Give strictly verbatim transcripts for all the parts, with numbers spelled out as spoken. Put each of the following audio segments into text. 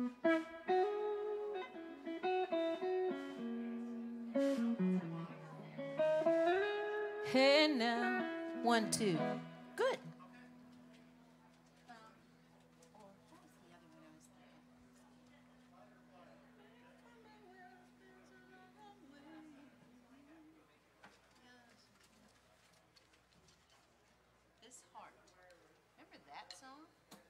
Hey now, one, two. Good. This heart. Remember that song?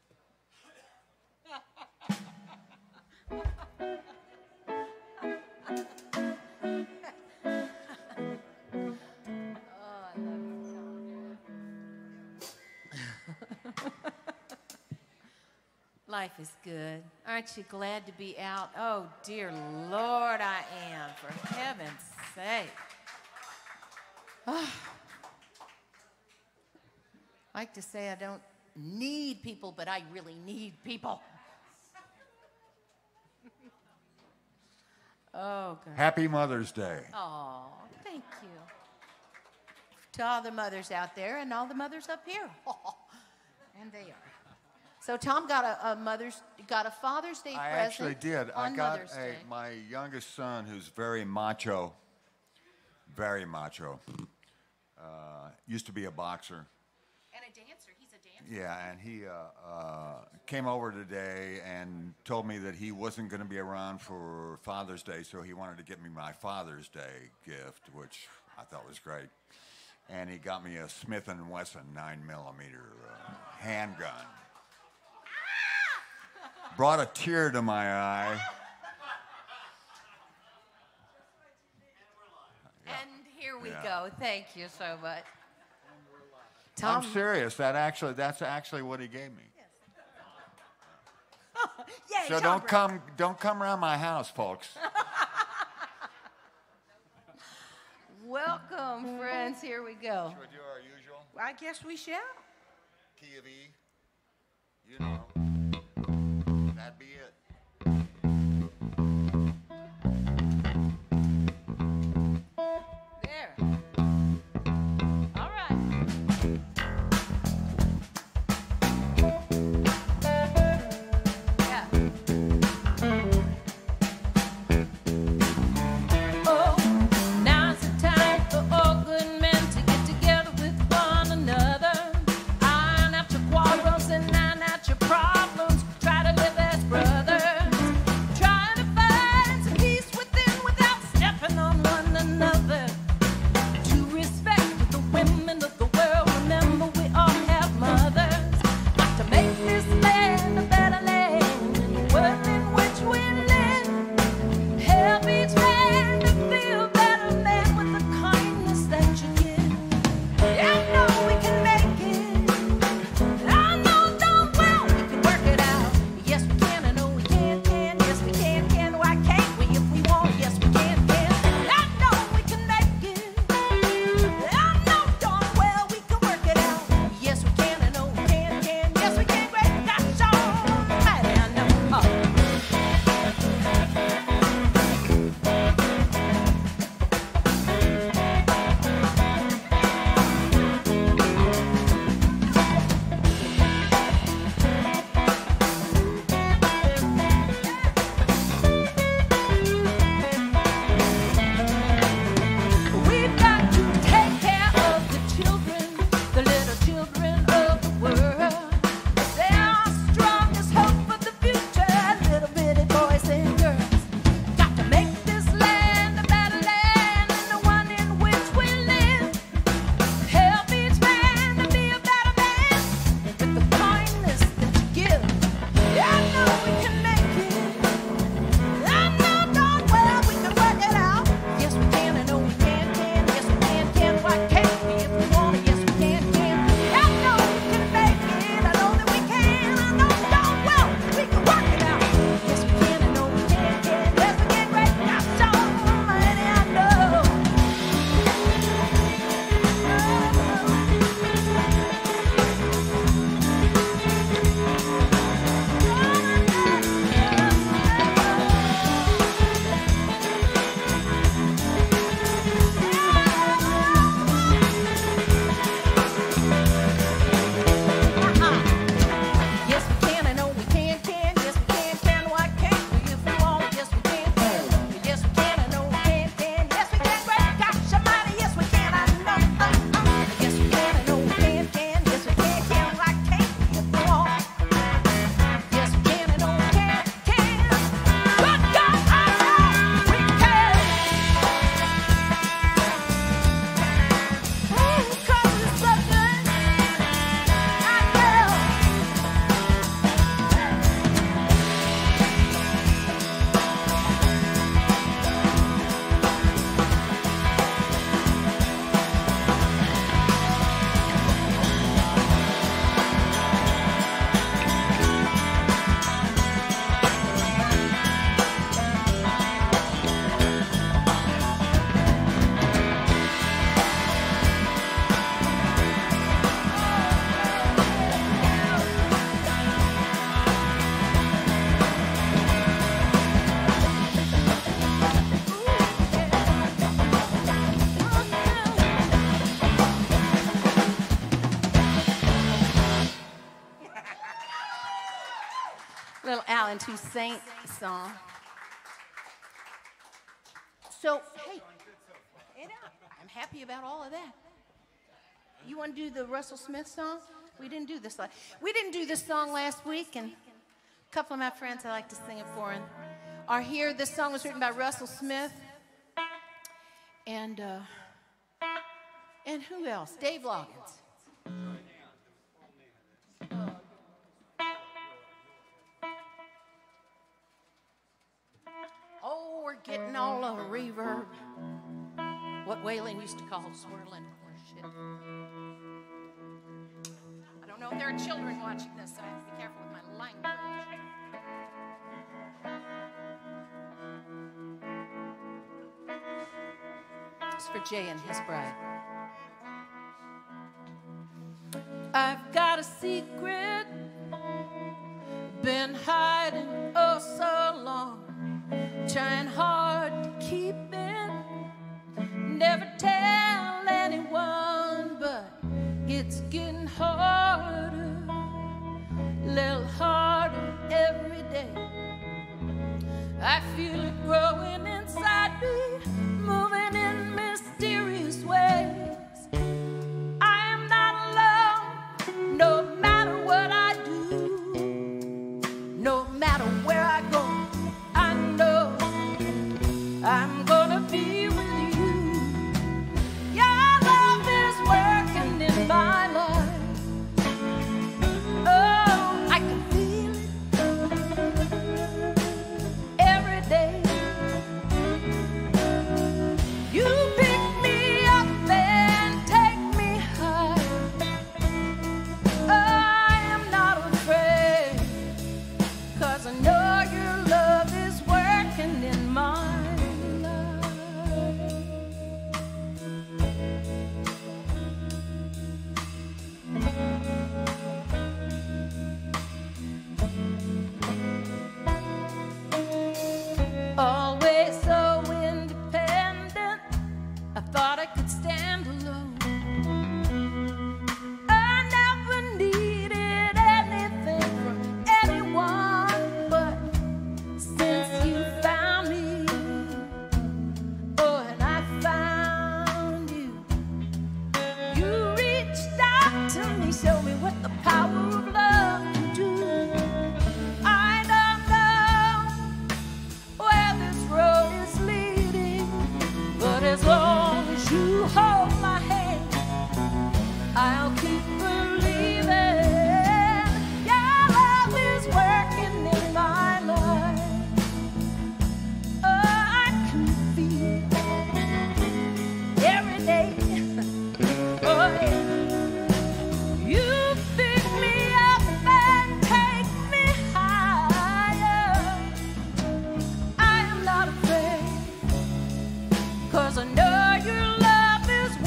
Life is good. Aren't you glad to be out? Oh, dear Lord, I am, for heaven's sake. Oh. I like to say I don't need people, but I really need people. Oh, God. Happy Mother's Day. Oh, thank you. To all the mothers out there and all the mothers up here. And they are. So Tom got a, a mother's, got a Father's Day I present. actually did. I on got Mother's Day. a, my youngest son, who's very macho, very macho. Uh, used to be a boxer. And a dancer. He's a dancer. Yeah, and he uh, uh, came over today and told me that he wasn't going to be around for Father's Day, so he wanted to get me my Father's Day gift, which I thought was great. And he got me a Smith and Wesson nine millimeter uh, handgun. Brought a tear to my eye. Yeah. And here we Yeah. go. Thank you so much. Tom. I'm serious. That actually, that's actually what he gave me. Yay, So Tom don't Brown. come, don't come around my house, folks. Welcome, friends. Here we go. Should we do our usual I guess we shall. key of E? You know, that'd be it. There. All right. Yeah. Oh, now's the time for all good men to get together with one another. Iron out your quarrels and iron out your problems. Try to live as brothers. Try to find some peace within. Little Alan Toussaint song. So, hey, and I'm happy about all of that. You want to do the Russell Smith song? We didn't do this. We didn't do this song last week, and a couple of my friends I like to sing it for and are here. This song was written by Russell Smith, and uh, and who else? Dave Loggins. Oh, we're getting all a reverb. What Waylon used to call swirling or shit. I don't know if there are children watching this, so I have to be careful with my language. It's for Jay and his bride. I've got a secret, been hiding oh so long, trying hard to keep it, never tell anyone, but it's getting harder, little harder every day. I feel it growing inside me, moving in mysterious ways. I am not alone, no matter what I do, no matter where I go. I know I'm gonna be with you. Your love is working in my life. Oh, I can feel it every day. You pick me up and take me high. Oh, I am not afraid, 'cause I know your love is working in my life. Always so independent, I thought I could stand alone. I never needed anything from anyone, but since you found me, oh, and I found you, you reached out to me, showed me what the power of love can do. I don't know where this road is leading, but as long as you hold my hand, I'll keep believing. Your love is working in my life. Oh, I can feel it every day. Oh, yeah. You pick me up and take me higher. I am not afraid, 'cause I know your love is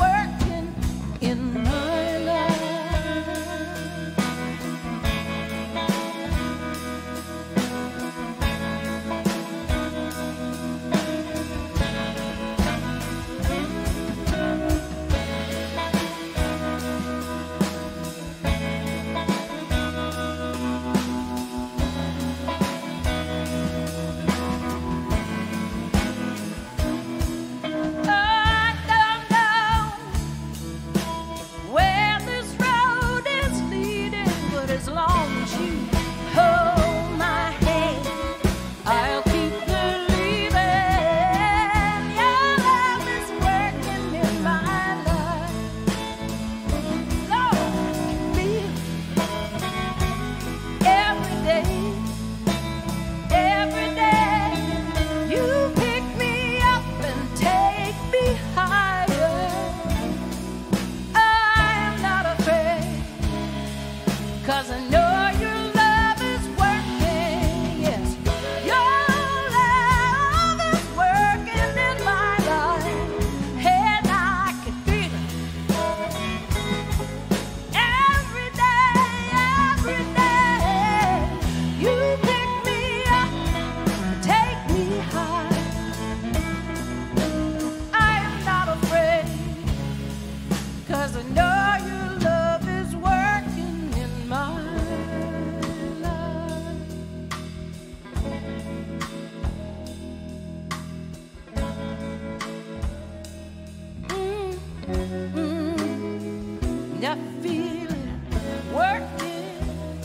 Mm, I feel it working.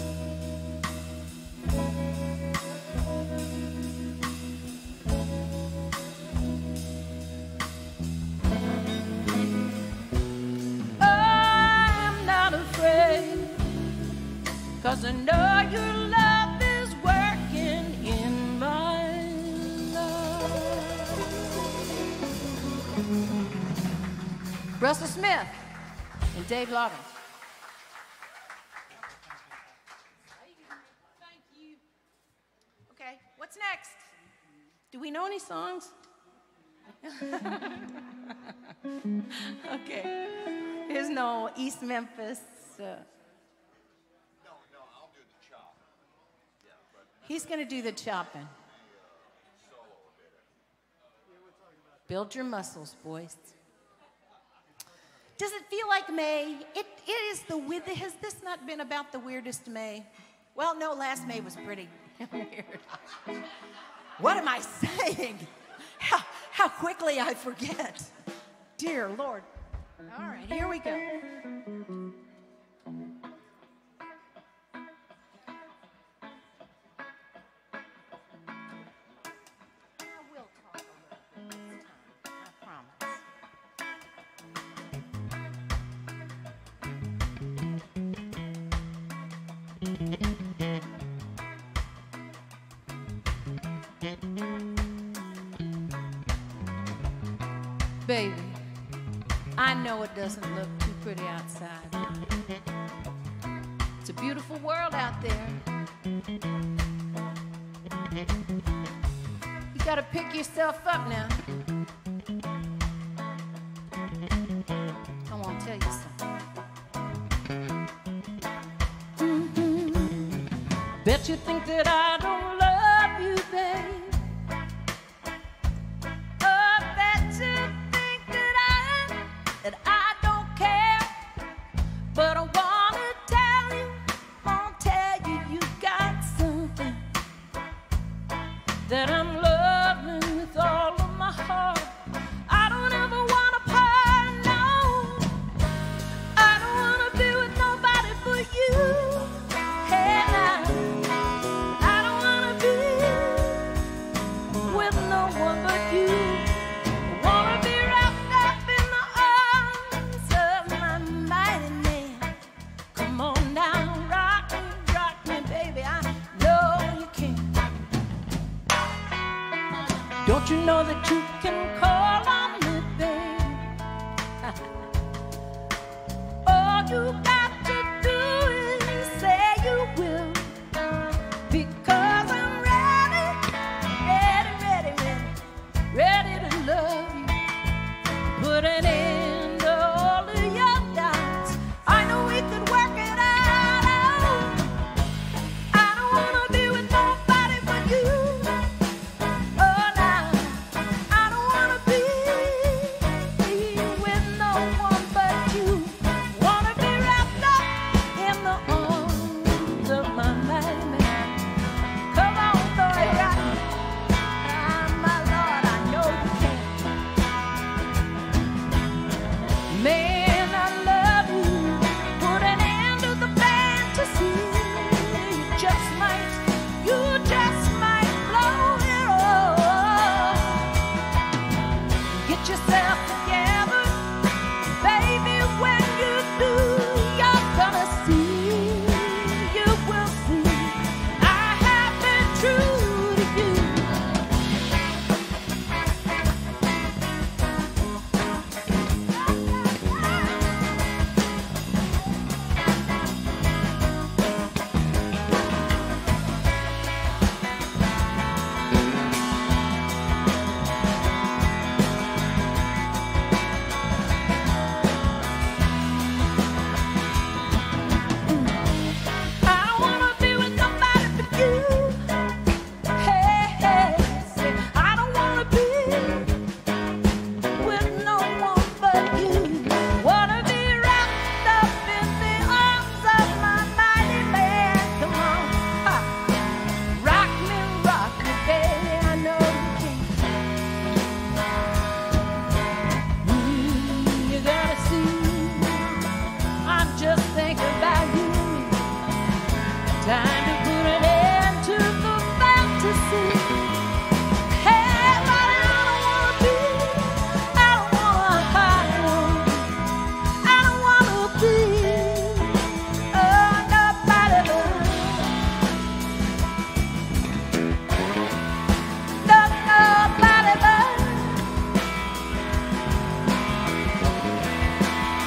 I'm not afraid, 'cause I know your love is working in my life. Russell Smith and Dave Loggins. Thank you. Okay, what's next? Do we know any songs? Okay. There's no East Memphis. Uh, No, no, I'll do the chop. Yeah, but he's going to do the chopping. Build your muscles, boys. Does it feel like May? It, it is the with. Has this not been about the weirdest May? Well, no, last May was pretty weird. What am I saying? How, how quickly I forget. Dear Lord. All right, here we go. I will talk a little bit this time, I promise. Baby, I know it doesn't look too pretty outside. It's a beautiful world out there. You gotta pick yourself up now. I want to tell you something. Mm-hmm. Bet you think that I don't love you, babe. That I don't care, but I wanna tell you, wanna tell you, you got something that I'm loving with all of my heart. I don't ever wanna part, no. I don't wanna be with nobody but you. Hey, now, I don't wanna be with no one but you. Don't you know that you can call on me, babe? All you got to do is say you will, because I'm ready, ready, ready, ready, ready to love you. Put an end to all of your doubts. I know we could work it out. I don't wanna be with nobody but you. With no one but you, wanna be wrapped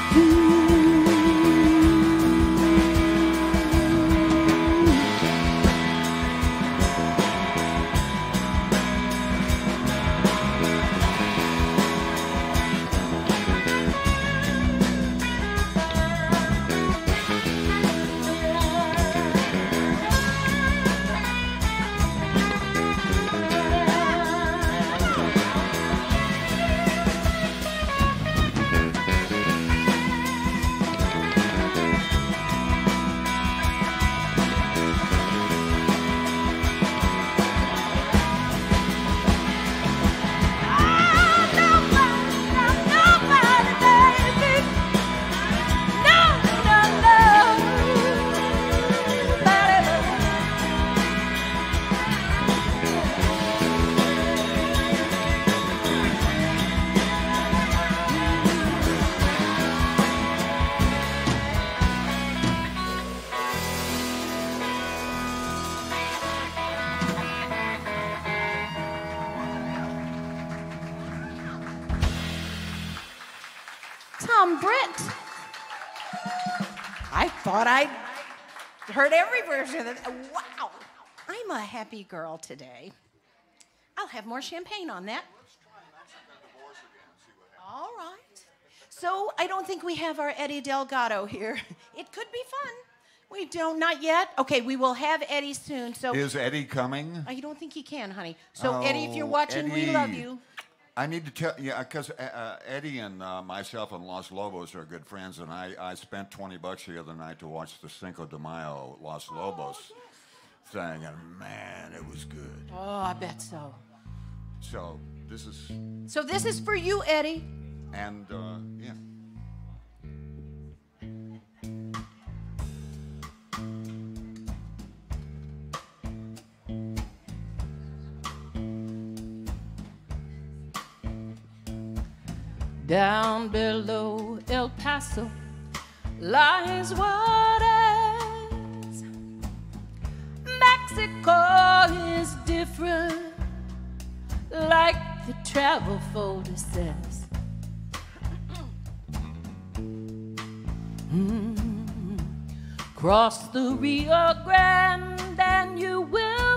Tom Britt. I thought I'd heard every version of that. Wow. I'm a happy girl today. I'll have more champagne on that. All right. So I don't think we have our Eddie Delgado here. It could be fun. We don't, not yet. Okay, we will have Eddie soon. So is Eddie coming? I don't think he can, honey. So oh, Eddie, if you're watching, Eddie. we love you. I need to tell you, because uh, uh, Eddie and uh, myself and Los Lobos are good friends, and I, I spent twenty bucks the other night to watch the Cinco de Mayo Los Lobos oh, thing, and man, it was good. Oh, I bet so. So this is. So this is for you, Eddie. And uh, yeah. Down below El Paso lies what is. Mexico is different, like the travel folder says. Mm. Cross the Rio Grande and you will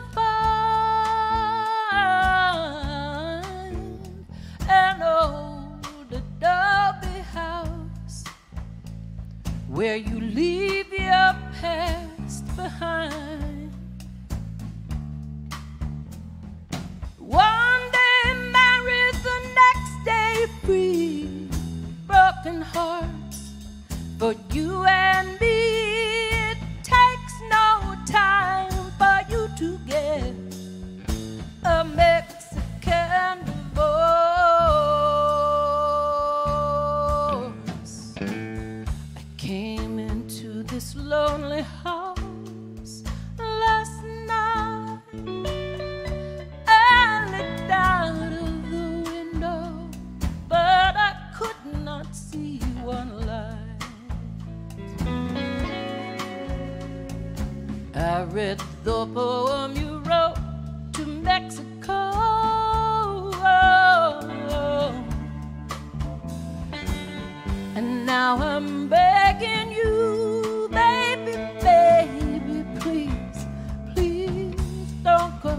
find an old adobe house where you leave your past behind. One day married, the next day free. Broken hearts for you and me. It takes no time for you to get a Mexican divorce. I came into this lonely house last night. I looked out of the window, but I could not see one light. I read the poem you wrote to Mexico. And now I'm begging you, baby, baby, please, please don't go.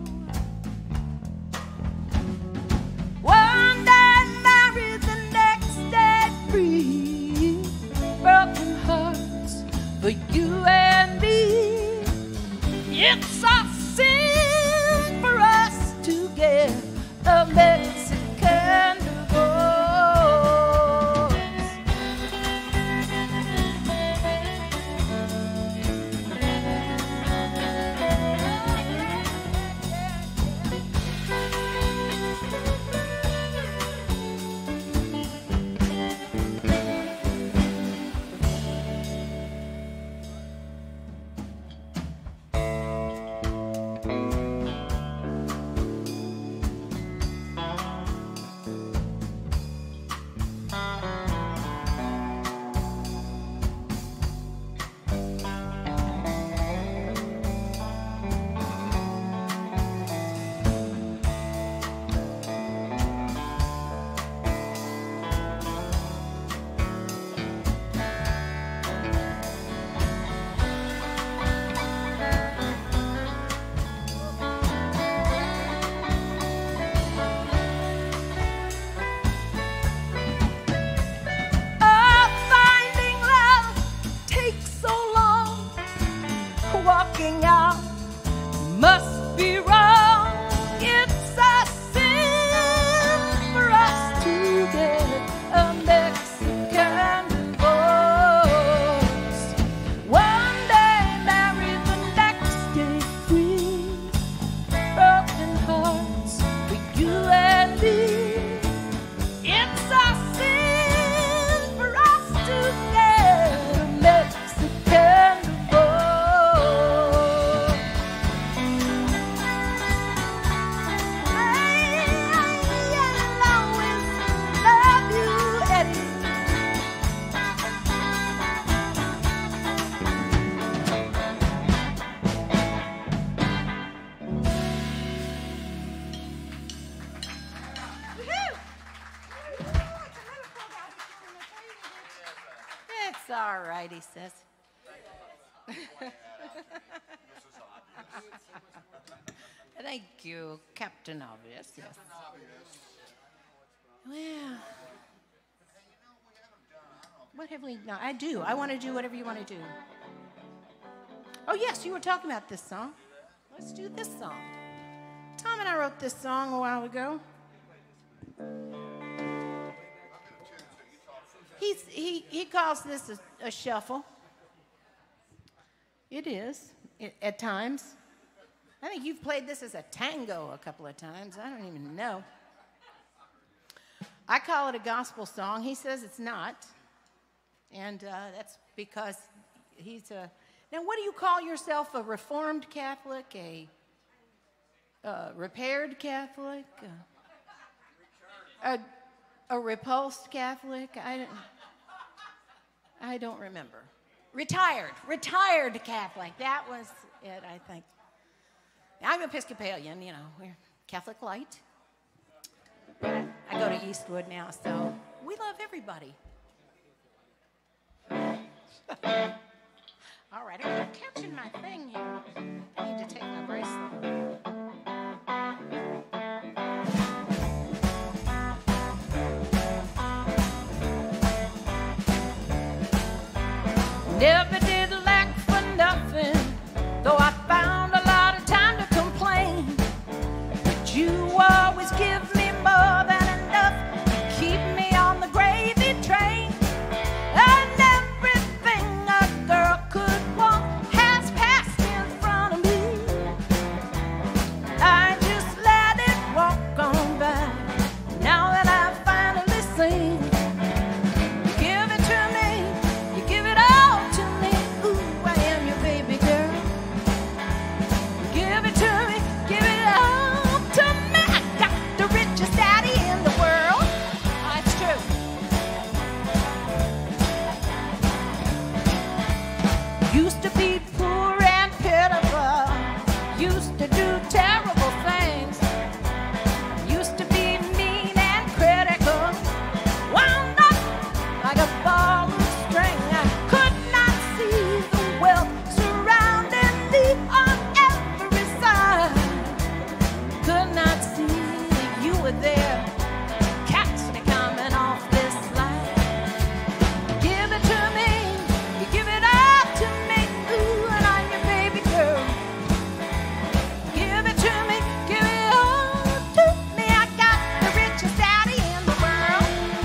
One day married, the next day free. Broken hearts for you and me. It's a sin for us to get a Mexican divorce. all right, he says. Thank you, Captain Obvious. Yes. Well, what have we done? I do. I want to do whatever you want to do. Oh, yes, you were talking about this song. Let's do this song. Tom and I wrote this song a while ago. He's, he, he calls this a, a shuffle. It is, it, at times. I think you've played this as a tango a couple of times. I don't even know. I call it a gospel song. He says it's not. And uh, that's because he's a... Now, what do you call yourself? A Reformed Catholic? A uh, repaired Catholic? Uh, a, a repulsed Catholic? I don't, I don't remember. Retired. Retired Catholic. That was it, I think. I'm Episcopalian, you know. We're Catholic light. But I go to Eastwood now, so we love everybody. All right, I'm catching my thing here. I need to take my bracelet. Never did lack for nothing, though I found a lot of time to complain. But you always give me more than enough to keep me on the gravy train. And everything a girl could want has passed in front of me. I just let it walk on by. Now that I've finally seen, you give it to me, you give it all to me. Ooh, I am your baby girl. Give it to me, give it all to me. I got the richest daddy in the world. That's true. Used to be poor and pitiful. Used to do terrible things. Used to be mean and critical. Wound up like a ball of string. I could not see the wealth surrounding me on every side. Could not see that you were there. Catch me coming off this line. Give it to me, you give it all to me. Ooh, and I'm your baby girl. Give it to me, give it all to me. I got the richest daddy in the world.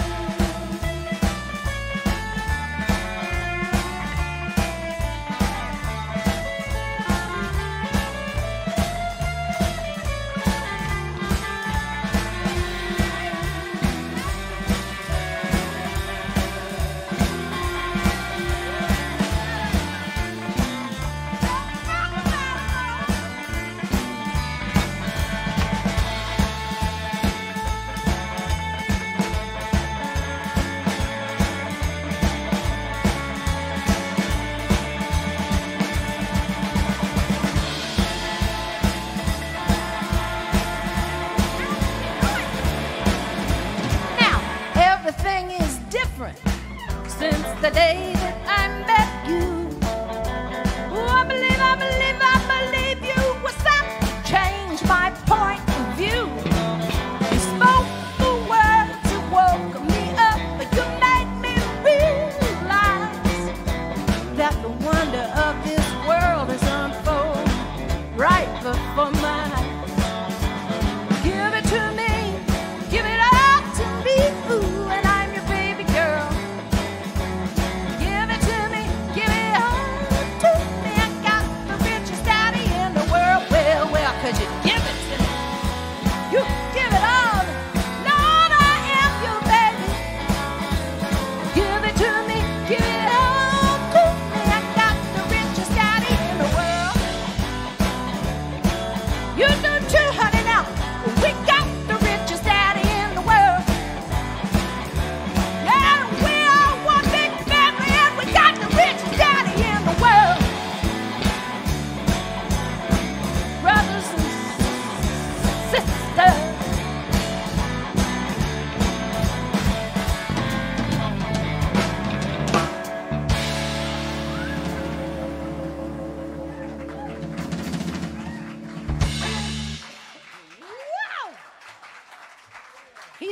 Now, everything is different since the day that I met you. Oh, I believe, I believe, I believe you were sent to change my point of view. You spoke the words that woke me up, but you made me realize that the wonder of this world is unfolding right before my eyes. Give it to me, give it all to me. Ooh, and I'm your baby girl. Give it to me, give it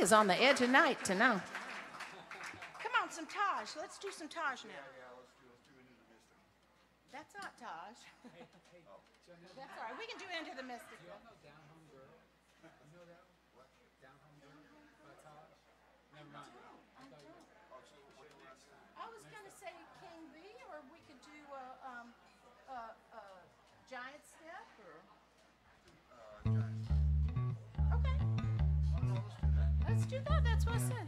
is on the edge of night to know. Come on, some Taj. Let's do some Taj now. That's not Taj. That's all right. We can do Into the Mystic. Do y'all know Down Home Girl? You know that? What? Down Home Girl by Taj? Never mind. I thought you were. I was going to say King B, or we could do a, um, a, a giant step, or... Okay. Let's do that. That's what I said.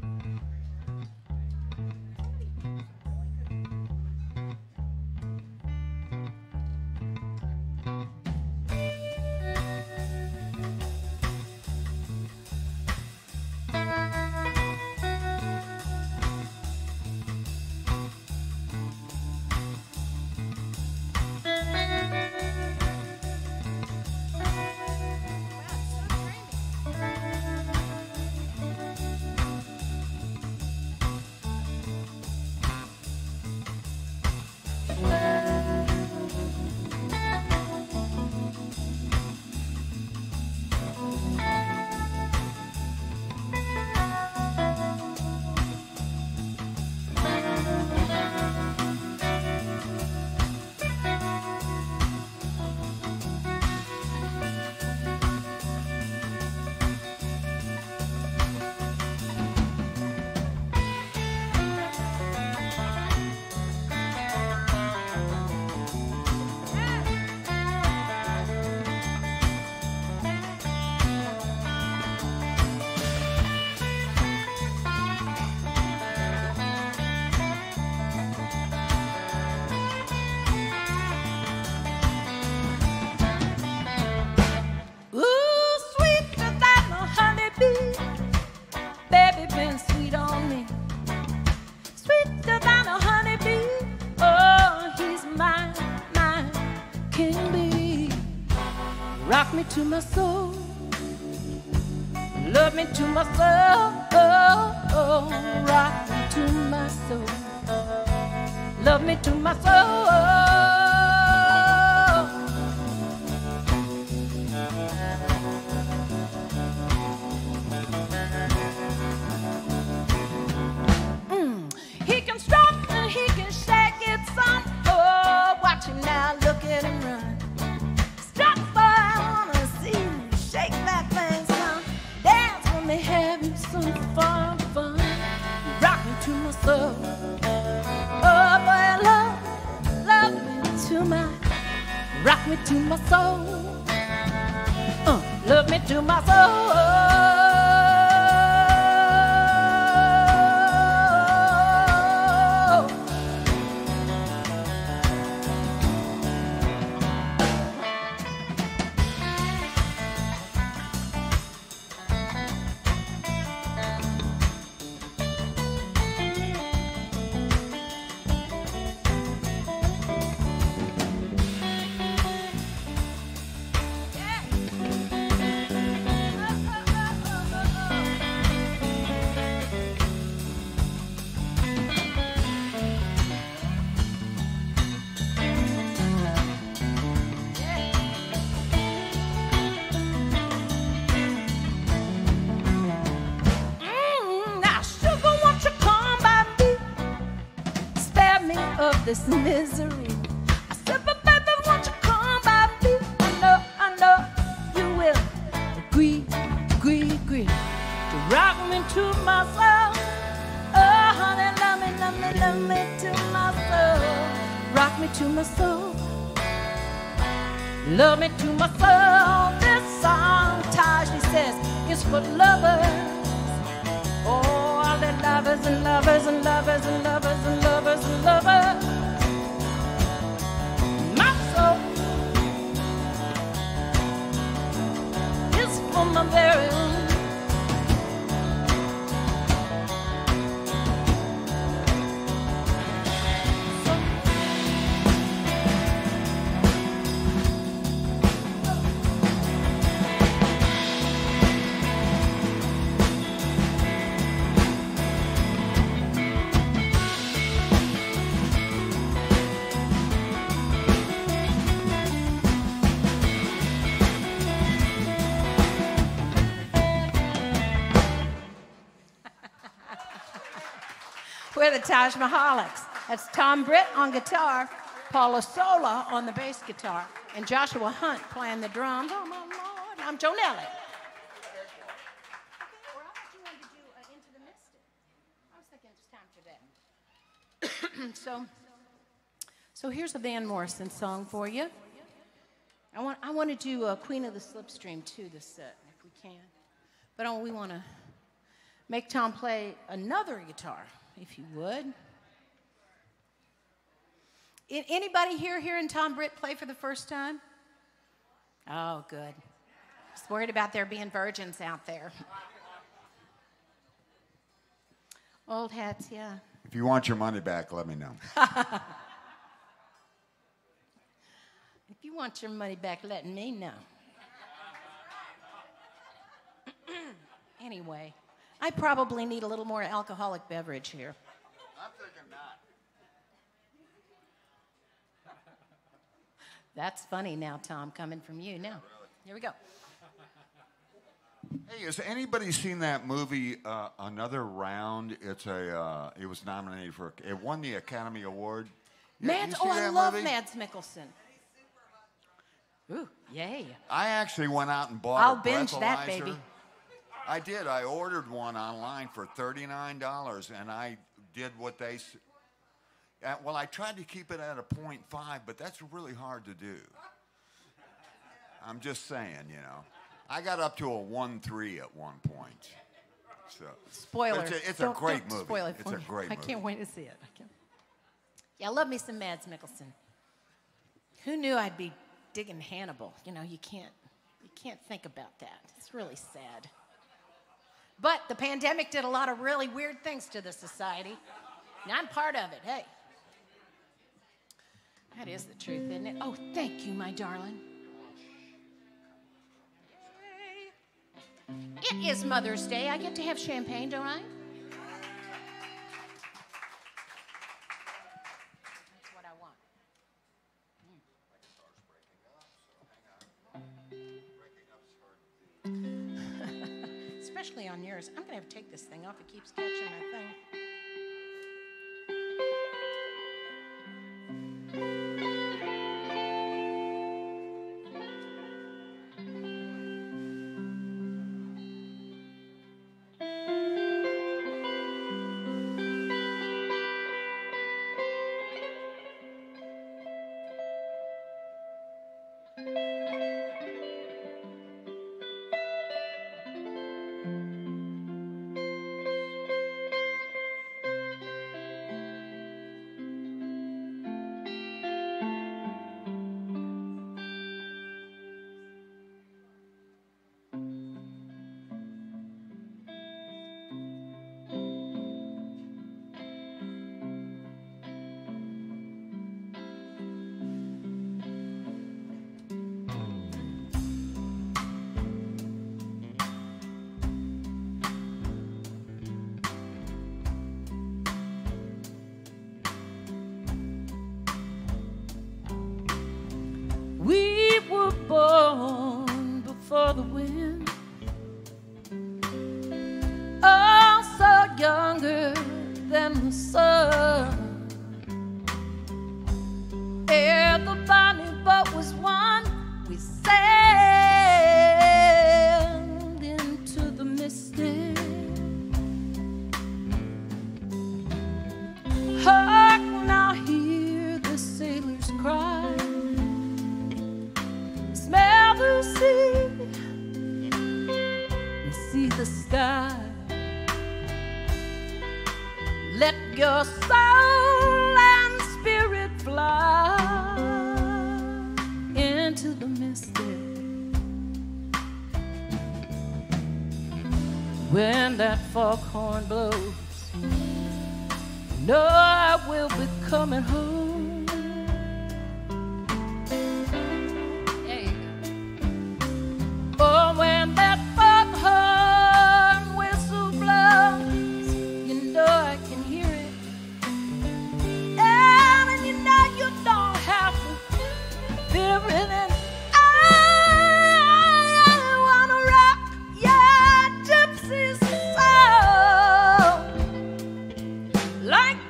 Rock me to my soul, love me to my soul, oh, oh. Rock me to my soul, love me to my soul. Mm. He can stroke and he can shake it some, oh, watch him now, look at him run. Fun, fun, rock me to my soul. Oh boy, love, love me to my, rock me to my soul. Uh, love me to my soul. Of this misery, I said, but baby, won't you come by me? I know, I know you will agree, agree, agree to rock me to my soul. Oh, honey, love me, love me, love me to my soul. Rock me to my soul, love me to my soul. This song, Taj, he says, is for lovers. Oh, all the lovers and lovers and lovers and lovers and lovers and lovers. My soul is for my very own. We're the Taj Mahalics. That's Tom Britt on guitar, Paula Sola on the bass guitar, and Joshua Hunt playing the drums. Oh, my Lord. I'm Joan Elliott. So, so here's a Van Morrison song for you. I want, I want to do uh, Queen of the Slipstream too this set, if we can. But I, we want to make Tom play another guitar, if you would. I, anybody here hearing Tom Britt play for the first time? Oh, good. Just worried about there being virgins out there. Old hats, yeah. If you want your money back, let me know. If you want your money back, let me know. Anyway, I probably need a little more alcoholic beverage here. I'm thinking not. That's funny now, Tom, coming from you. Now, here we go. Hey, has anybody seen that movie, uh, Another Round? It's a. Uh, it was nominated for. It won the Academy Award. You- Mads, you see oh, I that love movie? Mads Mikkelsen. Ooh, yay. I actually went out and bought I'll a binge that, breathalyzer. baby. I did. I ordered one online for thirty-nine dollars, and I did what they. s- Uh, well, I tried to keep it at a point five, but that's really hard to do. I'm just saying, you know. I got up to a one three at one point. So Spoiler. It's a, it's Don't- a great don't movie. Spoil it it's for a me. great I movie. can't wait to see it. I can't. Yeah, I love me some Mads Mikkelsen. Who knew I'd be digging Hannibal? You know, you can't, you can't think about that. It's really sad. But the pandemic did a lot of really weird things to the society. And I'm part of it. Hey. That is the truth, isn't it? Oh, thank you, my darling. It is Mother's Day. I get to have champagne, don't I? That's what I want. Mm. Especially on yours. I'm going to have to take this thing off. It keeps catching my thing. We were born before the wind, also younger than the sun. Ere the bonnie boat was won, we sailed into the mystic. Hark now, hear the sailors cry. Smell the sea and see the sky. Let your soul and spirit fly into the mystic. When that foghorn blows, know I will be coming home. Oh, when that foghorn whistle blows, you know I can hear it. And you know you don't have to fear it. And I wanna rock your gypsy soul like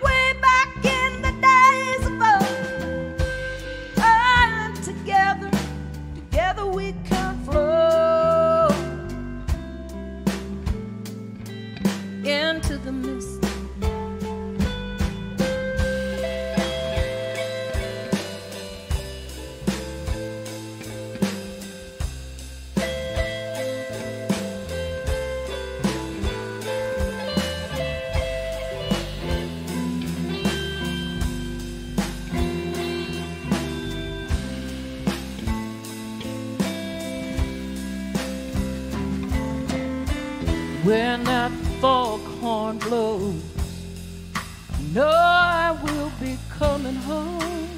when that foghorn blows, you know I will be coming home.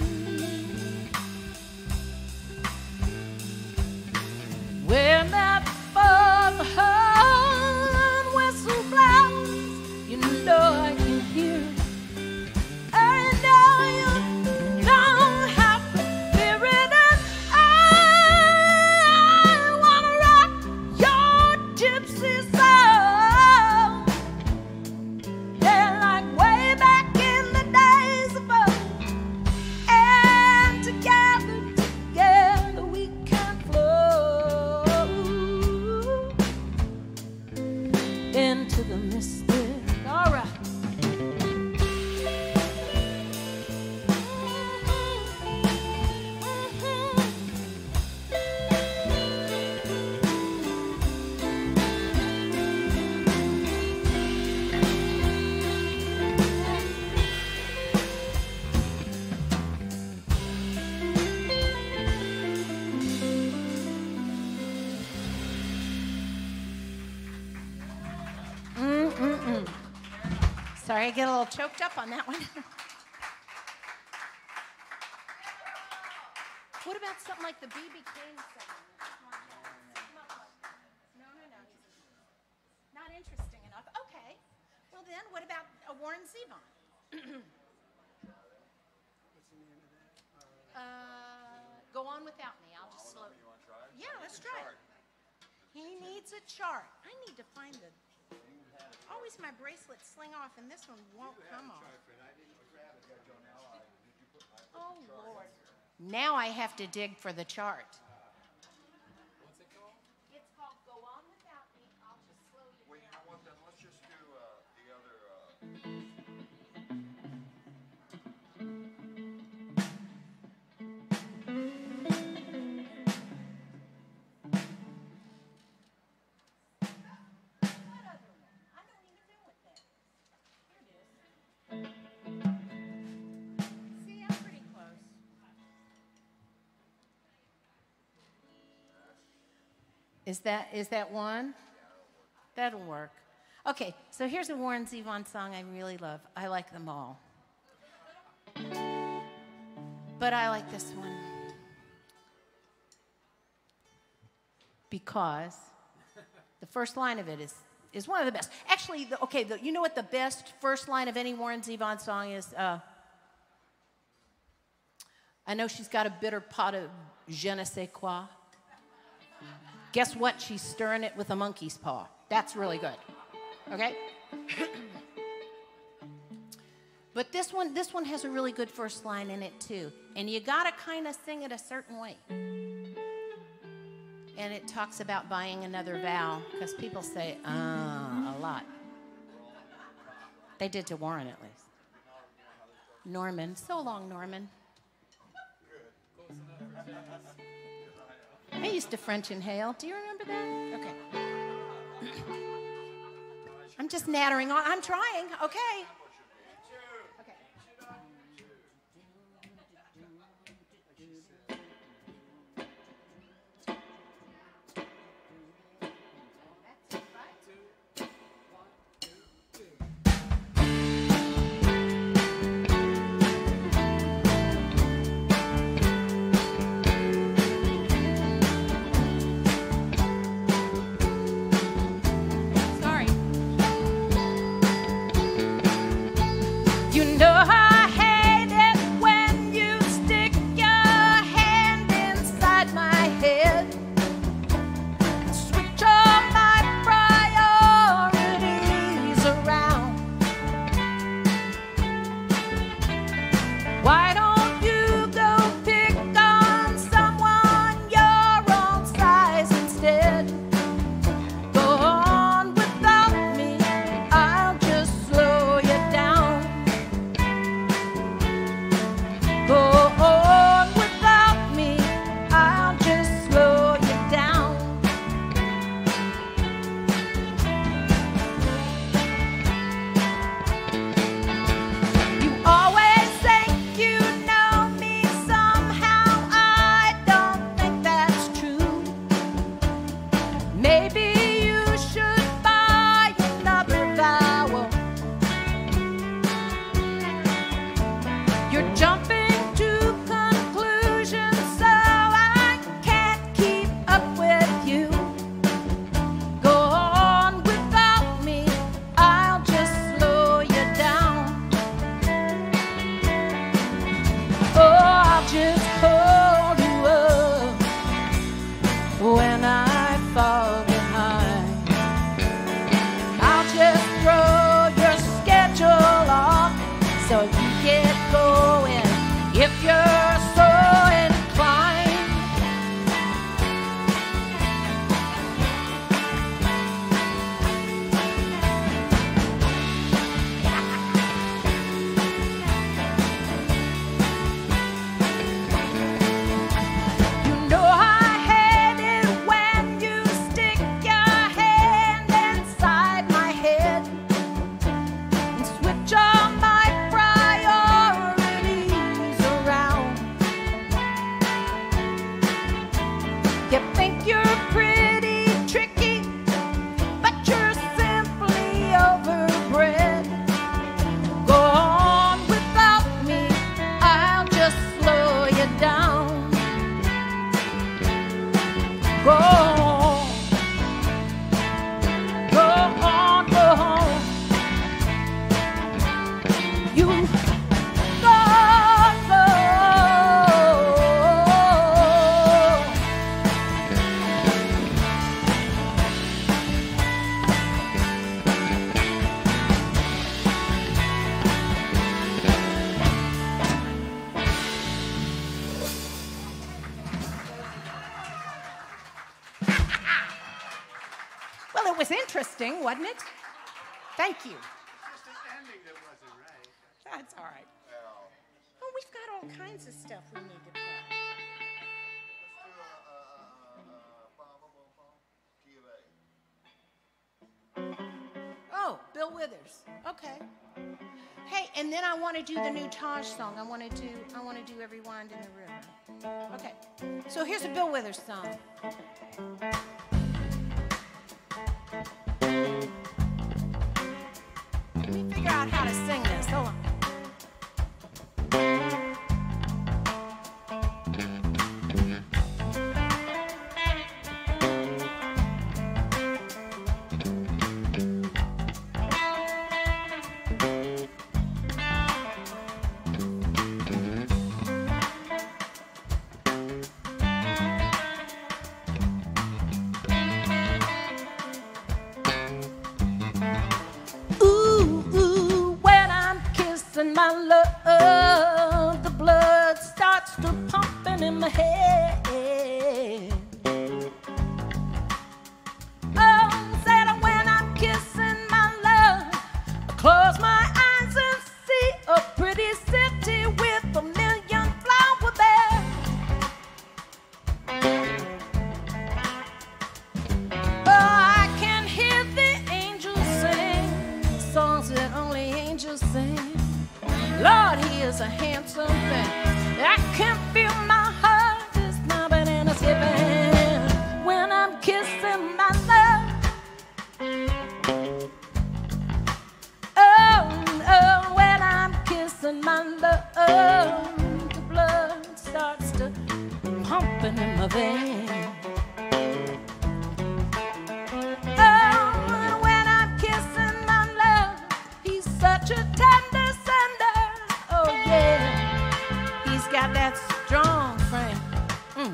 When that foghorn whistle blows, you know I can hear it. I know you don't have to fear it, and I wanna rock your gypsy soul. Yeah, like way back in the days of old. And together, together we can flow into the mystic. All right. Mm-mm-mm. Sorry, I get a little choked up on that one. What about something like the B B King song? No, no, no. Not interesting enough. Okay. Well then, what about a Warren Zevon? uh, go on without me. I'll just slow. Yeah, let's try it. He needs a chart. I need to find the. Always my bracelets sling off, and this one won't come off. Oh, Lord. Now I have to dig for the chart. What's it called? It's called Go On Without Me. I'll just slow you Wait, down. how about then? Let's just do uh, the other. What other one? I don't even know what that is. Here it is. See, I'm pretty close. Is that is that one? That'll work. Okay, so here's a Warren Zevon song I really love. I like them all. But I like this one. Because the first line of it is, is one of the best. Actually, the, okay, the, you know what the best first line of any Warren Zevon song is? Uh, I know she's got a bitter pot of je ne sais quoi. Guess what? She's stirring it with a monkey's paw. That's really good. Okay? But this one, this one has a really good first line in it too. And you gotta kind of sing it a certain way. And it talks about buying another vow, because people say, ah, a lot. They did to Warren, at least. Norman. So long, Norman. I used to French inhale. Do you remember that? Okay. I'm just nattering on. I'm trying. Okay. Okay. Sorry. get going if you're so inclined. You know I hate it when you stick your hand inside my head and switch all my priorities around. You think you're pretty tricky, but you're simply overbred. Go on without me, I'll just slow you down. Go on, go on, go on. You go, go. Well, it was interesting, wasn't it? Thank you. Just the ending that wasn't right. That's all right. Oh, we've got all kinds of stuff we need to play. Oh, Bill Withers. Okay. Hey, and then I want to do the new Taj song. I want to do I want to do Every Wind in the River. Okay. So here's a Bill Withers song. Let me figure out how to sing this. Hold on. Ooh, ooh, when I'm kissing my love, the blood starts to pumping in my head. Oh, said when I'm kissing my love, I close my eyes and see a pretty city with a million flower beds. Oh, I can hear the angels sing songs that only angels sing. Lord, he is a handsome thing. I can feel my heart is throbbing and it's skipping when I'm kissing my love. Oh, oh, when I'm kissing my love, the blood starts to pumping in my veins. Oh, when I'm kissing my love, he's such a tender sender. Oh yeah, he's got that strong frame. Mm.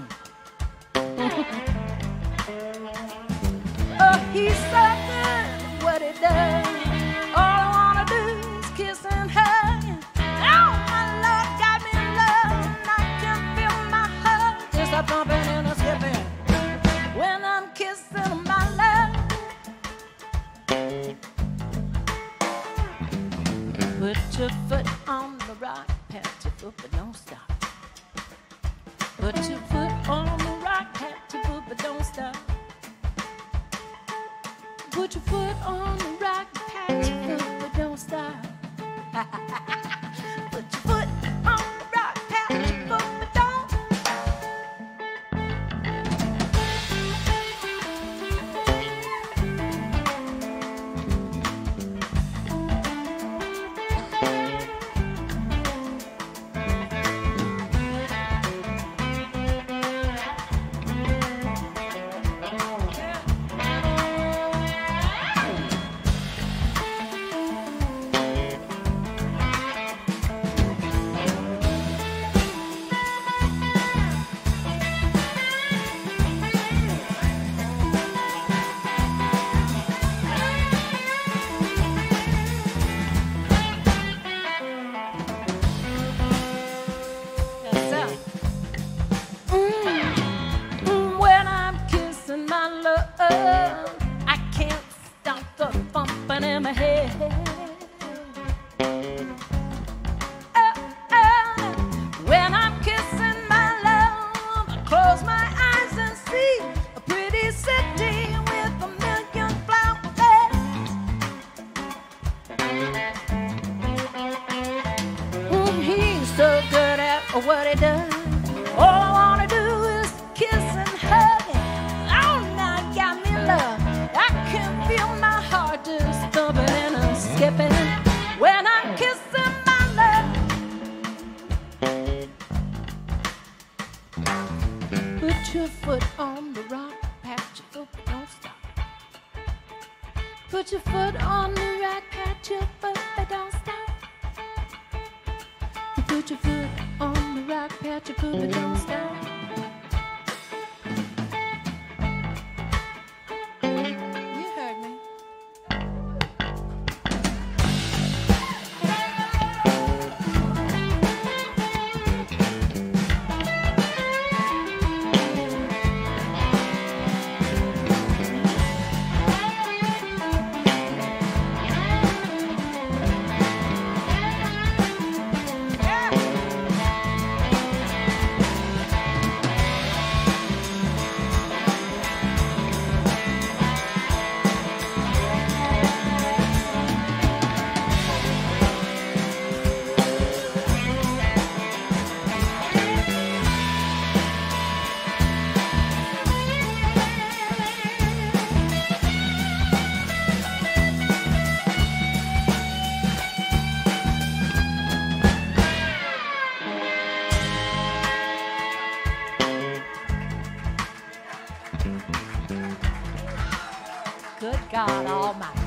Oh, he's so good at what he does. All I wanna do is kiss and hug. Oh, my Lord got me in love, and I can feel my heart just a thumping and a skipping when I'm kissing my love. Put your foot on the rock, pat your foot, but don't stop. Put your foot on the rock, pat your foot, but don't stop. Put your foot on the rock, pat your foot, but don't stop. Put your foot on the rock, pat your foot, but don't. or what he does. All I wanna do is kiss and hug him. All night got me love. I can feel my heart just thumping and a skipping when I kiss him, my love. Put your foot on the rock, pat your foot, but don't stop. Put your foot on the rock, pat your foot, but don't stop. You put your foot on the rock, pat your foot, but don't stop. You heard me. Good God Almighty.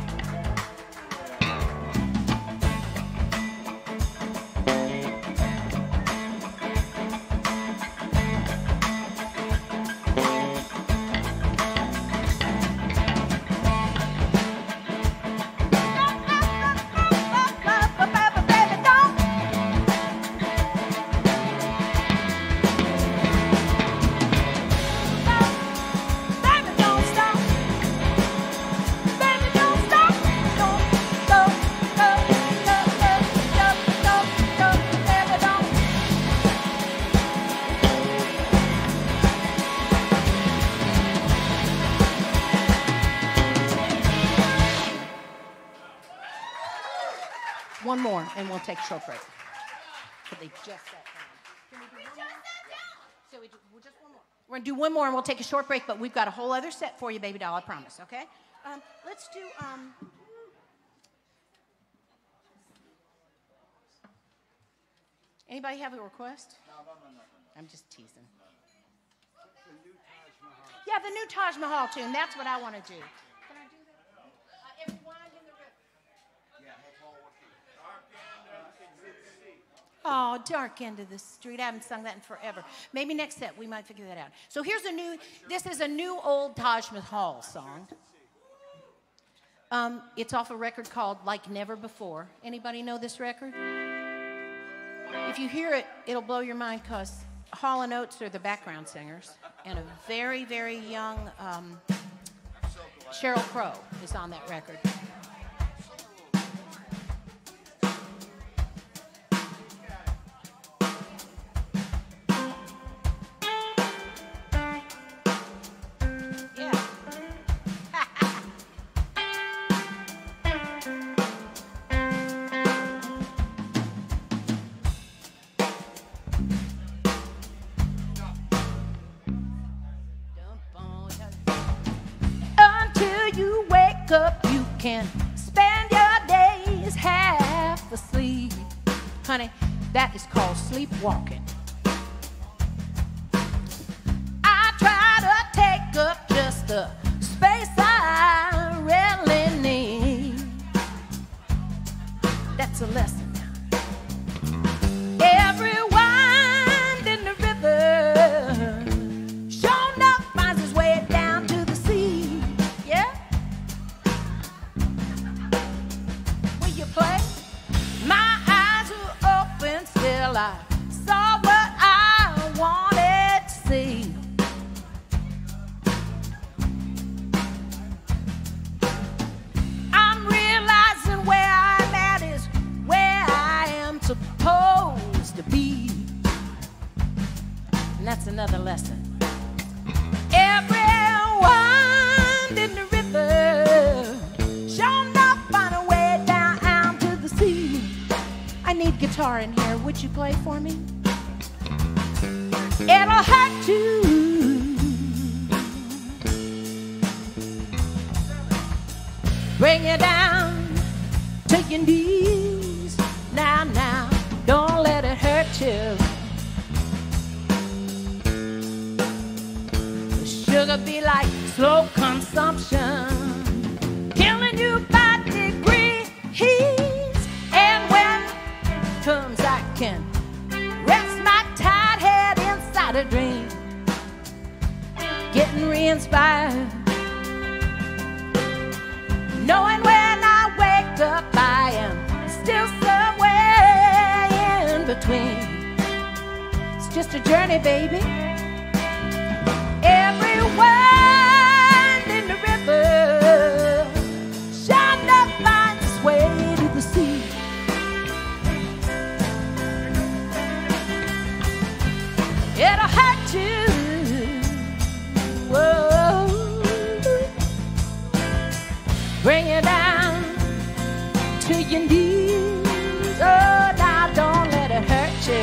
One more, and we'll take a short break. But they just sat down. Can we do one more? So we do well, just one more. We're gonna do one more, and we'll take a short break. But we've got a whole other set for you, baby doll. I promise. Okay? Um, let's do. Um, anybody have a request? No, no, no, no. I'm just teasing. Yeah, the new Taj Mahal tune. That's what I want to do. Can I do that? Uh, every wind in the river. Oh, Dark End of the Street. I haven't sung that in forever. Maybe next set we might figure that out. So here's a new, this is a new old Taj Mahal song. Um, it's off a record called Like Never Before. Anybody know this record? If you hear it, it'll blow your mind because Hall and Oates are the background singers. And a very, very young um, Sheryl Crow is on that record. Up, you can spend your days half asleep. Honey, that is called sleepwalking. I try to take up just the space I really need. That's a lesson now. Every wind in the river sure enough finds its way down to the sea. Yeah? Play. My eyes were open, still I saw what I wanted to see. I'm realizing where I'm at is where I am supposed to be. And that's another lesson. Every wind in the river shone up on a way down. I need guitar in here. Would you play for me? it'll hurt too. Bring you down to your knees. Now, now, don't let it hurt you. The sugar be like slow consumption, killing you by degrees. And when it comes, I can rest my tired head inside a dream, getting re-inspired. Knowing when I wake up, I am still somewhere in between. It's just a journey, baby. Every wind in the river shall not find its way to the sea. It'll hurt you. Whoa. Bring you down to your knees. Oh, now don't let it hurt you.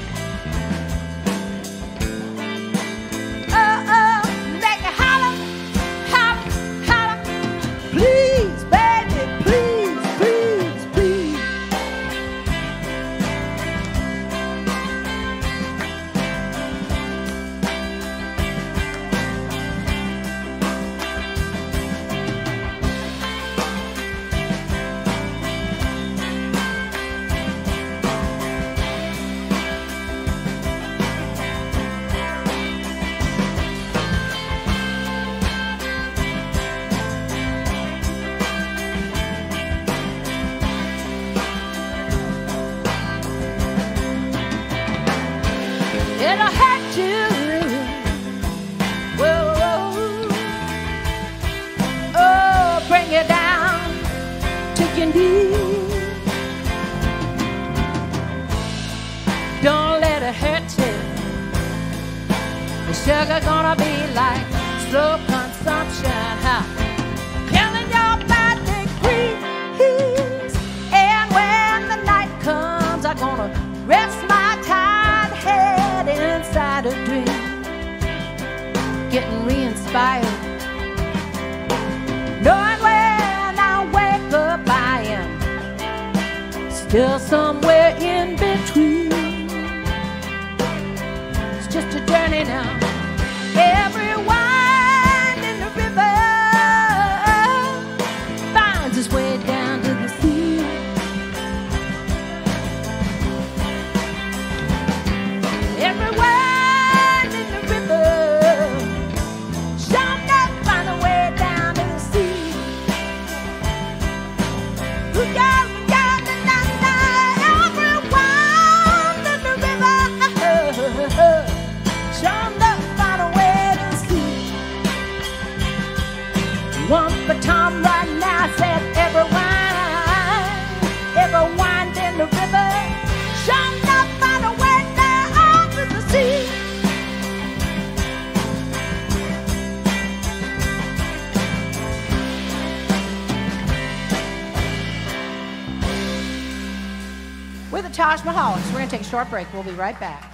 Oh, oh, make it holler, holler, holler. Please, baby, please, please, please. It'll hurt you. Whoa, whoa. Oh, bring you down to your knees. Don't let it hurt you. The sugar gonna be like slow consumption, huh? Killing your bad degrees. And when the night comes, I'm gonna rest my tired head inside a dream, getting re-inspired. Knowing when I wake up, I am still somewhere in between. It's just a journey now. Every wind in the river finds its way down to the sea. Every wind in the river shall not find a way down to the sea. Ooh, yeah, yeah, na, na, na. Every wind in the river shall not find a way to the sea. One for Tom right now said every wind, every wind in the river shall not find a way down to the sea. We're the Taj Mahalics. We're going to take a short break. We'll be right back.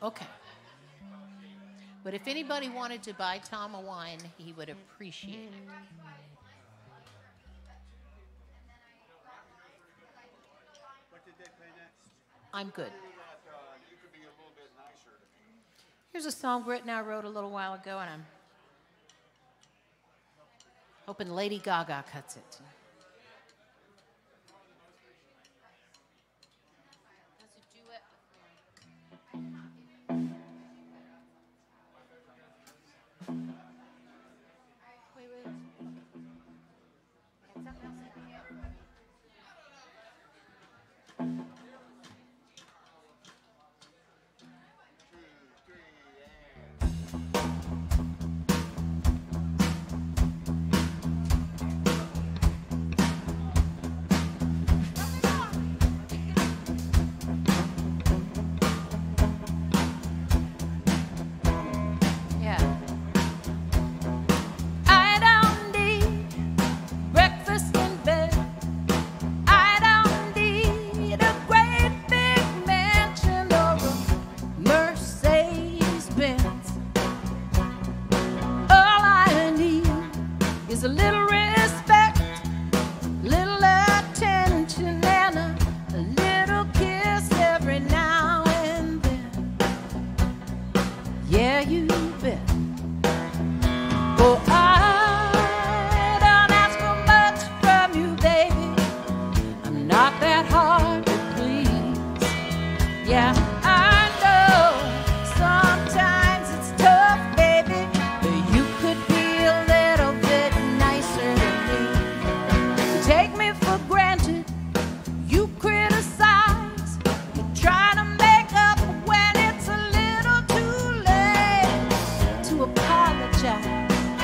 Okay. But if anybody wanted to buy Tom a wine, he would appreciate it. What did they play next? I'm good. Here's a song Britt and I wrote a little while ago, and I'm hoping Lady Gaga cuts it. Wait, wait. Got something else in here? Yeah. I don't need breakfast in bed. I don't need a great big mansion or a Mercedes Benz. All I need is a little respect, little attention, and a, a little kiss every now and then. Yeah, you bet. Oh, I don't ask for much from you, baby. I'm not that hard to please. Yeah, I know sometimes it's tough, baby, but you could be a little bit nicer to me. You take me for granted, you criticize, you try to make up when it's a little too late to apologize.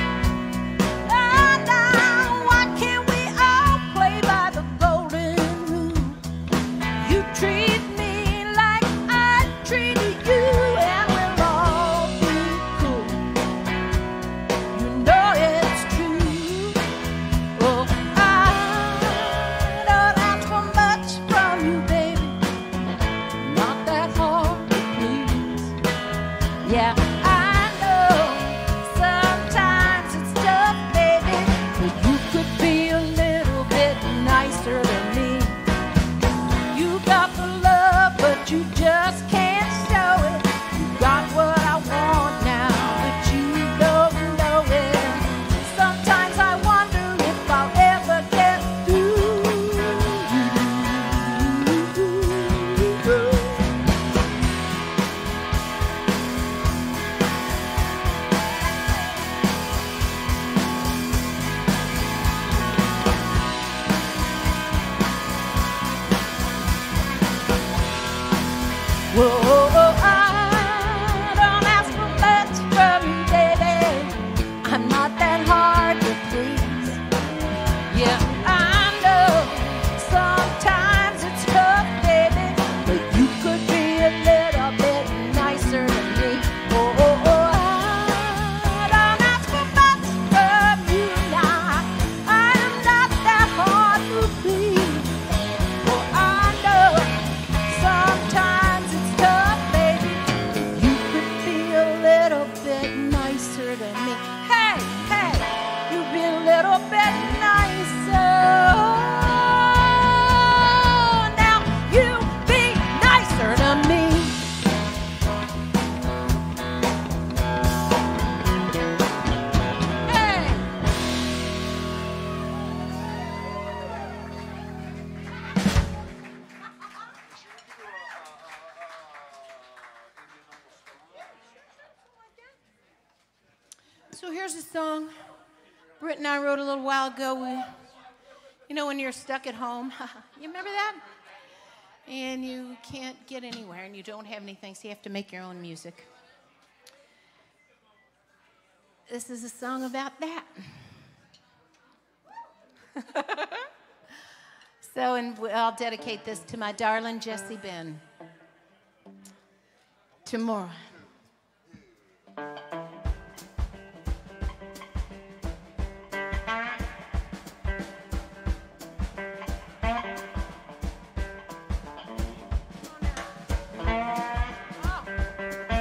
Oh, now, why can't we all play by the golden rule? You treat me like I treated you, and we'll all be cool. You know it's true. Oh, I don't ask for much from you, baby. Not that hard to please. Yeah, I know sometimes it's tough, baby, but you could be a little bit nicer than me. You got the love, but you just can't show it. You got what I want now, but you don't know it. Sometimes I wonder if I'll ever get through. Whoa, I don't ask for much from you, baby. I'm not that hard to please. Yeah, I know sometimes it's tough, baby, but you could be a little bit nicer than me. Oh, oh, oh, I don't ask for much from you now. I am not that hard to please. Oh, I know sometimes it's tough, baby. You could be a little bit nicer than me. Hey, hey, you be a little bit nicer. Now you be nicer to me. Hey. So here's a song Britt and I wrote a little while ago. We, you know, when you're stuck at home, you remember that? And you can't get anywhere and you don't have anything, so you have to make your own music. This is a song about that. So, and I'll dedicate this to my darling Jessie Ben. Tomorrow. Oh.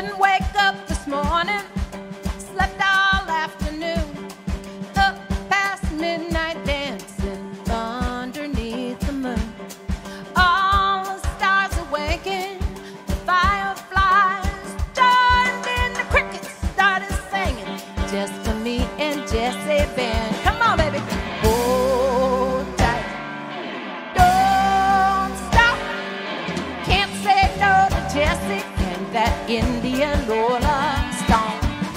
Didn't wake up this morning, slept all afternoon, up past midnight dancing underneath the moon. All the stars awakened, the fireflies joined in, the crickets started singing, just for me and Jessie Ben. Come on, baby. Hold tight, don't stop. Can't say no to Jessie and that Indian roller stomp.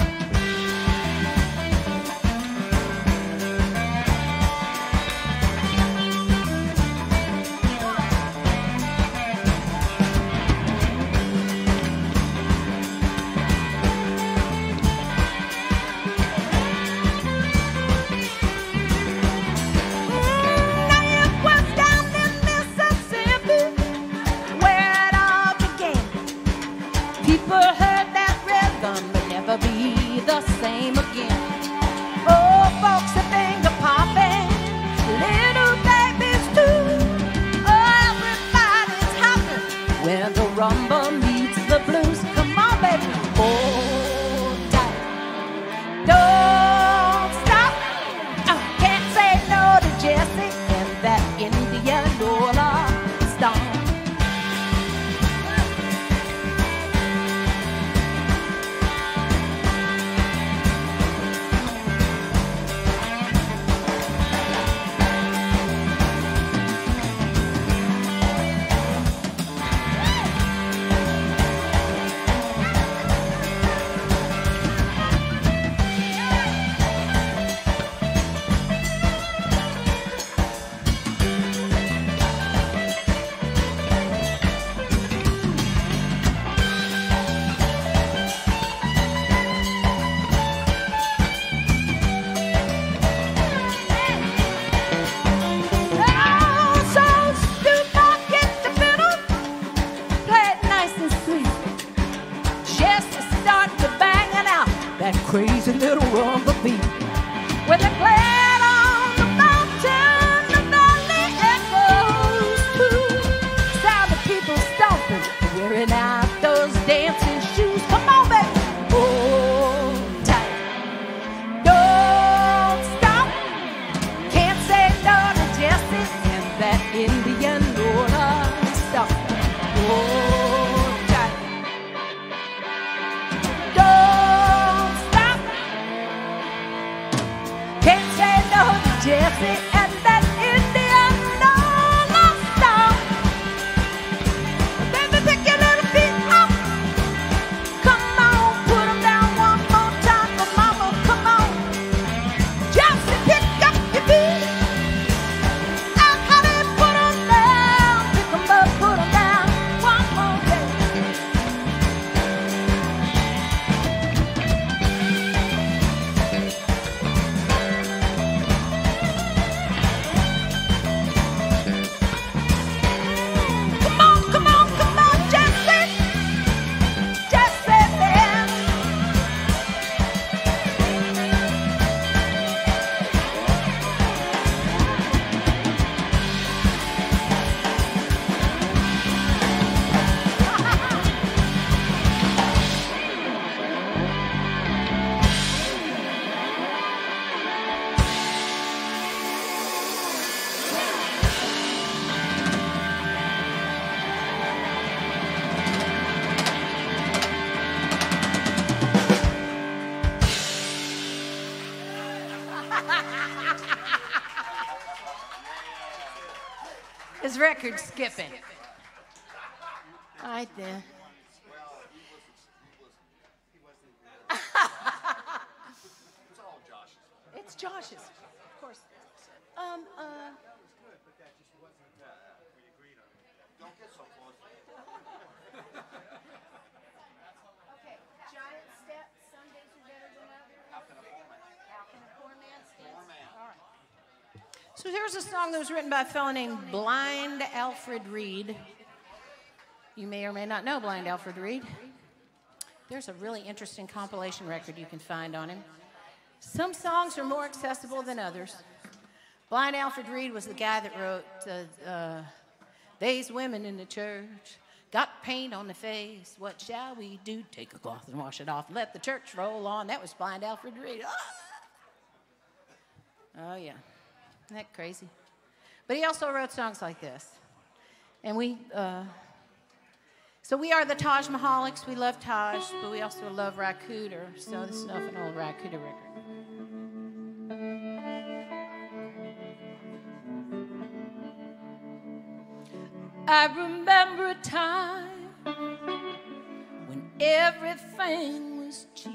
People heard that rhythm but never be the same again. Oh, folks are finger popping, little babies too. Oh, everybody's happy when the rumba meets the blues. Come on, baby, hold tight, don't stop. I can't say no to Jessie and that Indian roller stomp. Crazy little rumba beat. When they play it on the mountain, the valley echoes too. Sound of people stomping, wearing out those dancing shoes. Come on, baby, hold tight, don't stop. Can't say no to Jessie and that Indian roller stomp. Hold tight, don't stop. Can't say no to Jessie and that Indian roller stomp. Baby, pick your little feet up. Come on, put 'em down one more time for mama. Come on, Jessie, pick up your feet. Ah, honey, put 'em down. Pick 'em up, put 'em down one more day. Come on, come on, come on, Jessie, Jessie Ben. His record skipping. All right then. It's Josh's, of course. Um, uh, Don't get so close. okay, giant step, some days are better than others. How can a poor man? How can a poor man stand? Poor man. All right. So here's a song that was written by a fellow named Blind Alfred Reed. You may or may not know Blind Alfred Reed. There's a really interesting compilation record you can find on him. Some songs are more accessible than others. Blind Alfred Reed was the guy that wrote uh, uh, They's Women in the Church got paint on the face. What shall we do? Take a cloth and wash it off. Let the church roll on. That was Blind Alfred Reed. Ah! Oh, yeah. Isn't that crazy? But he also wrote songs like this. And we, uh, so we are the Taj Mahalics. We love Taj, but we also love Ry Cooder. So this is off an old Ry Cooder record. I remember a time when everything was cheap.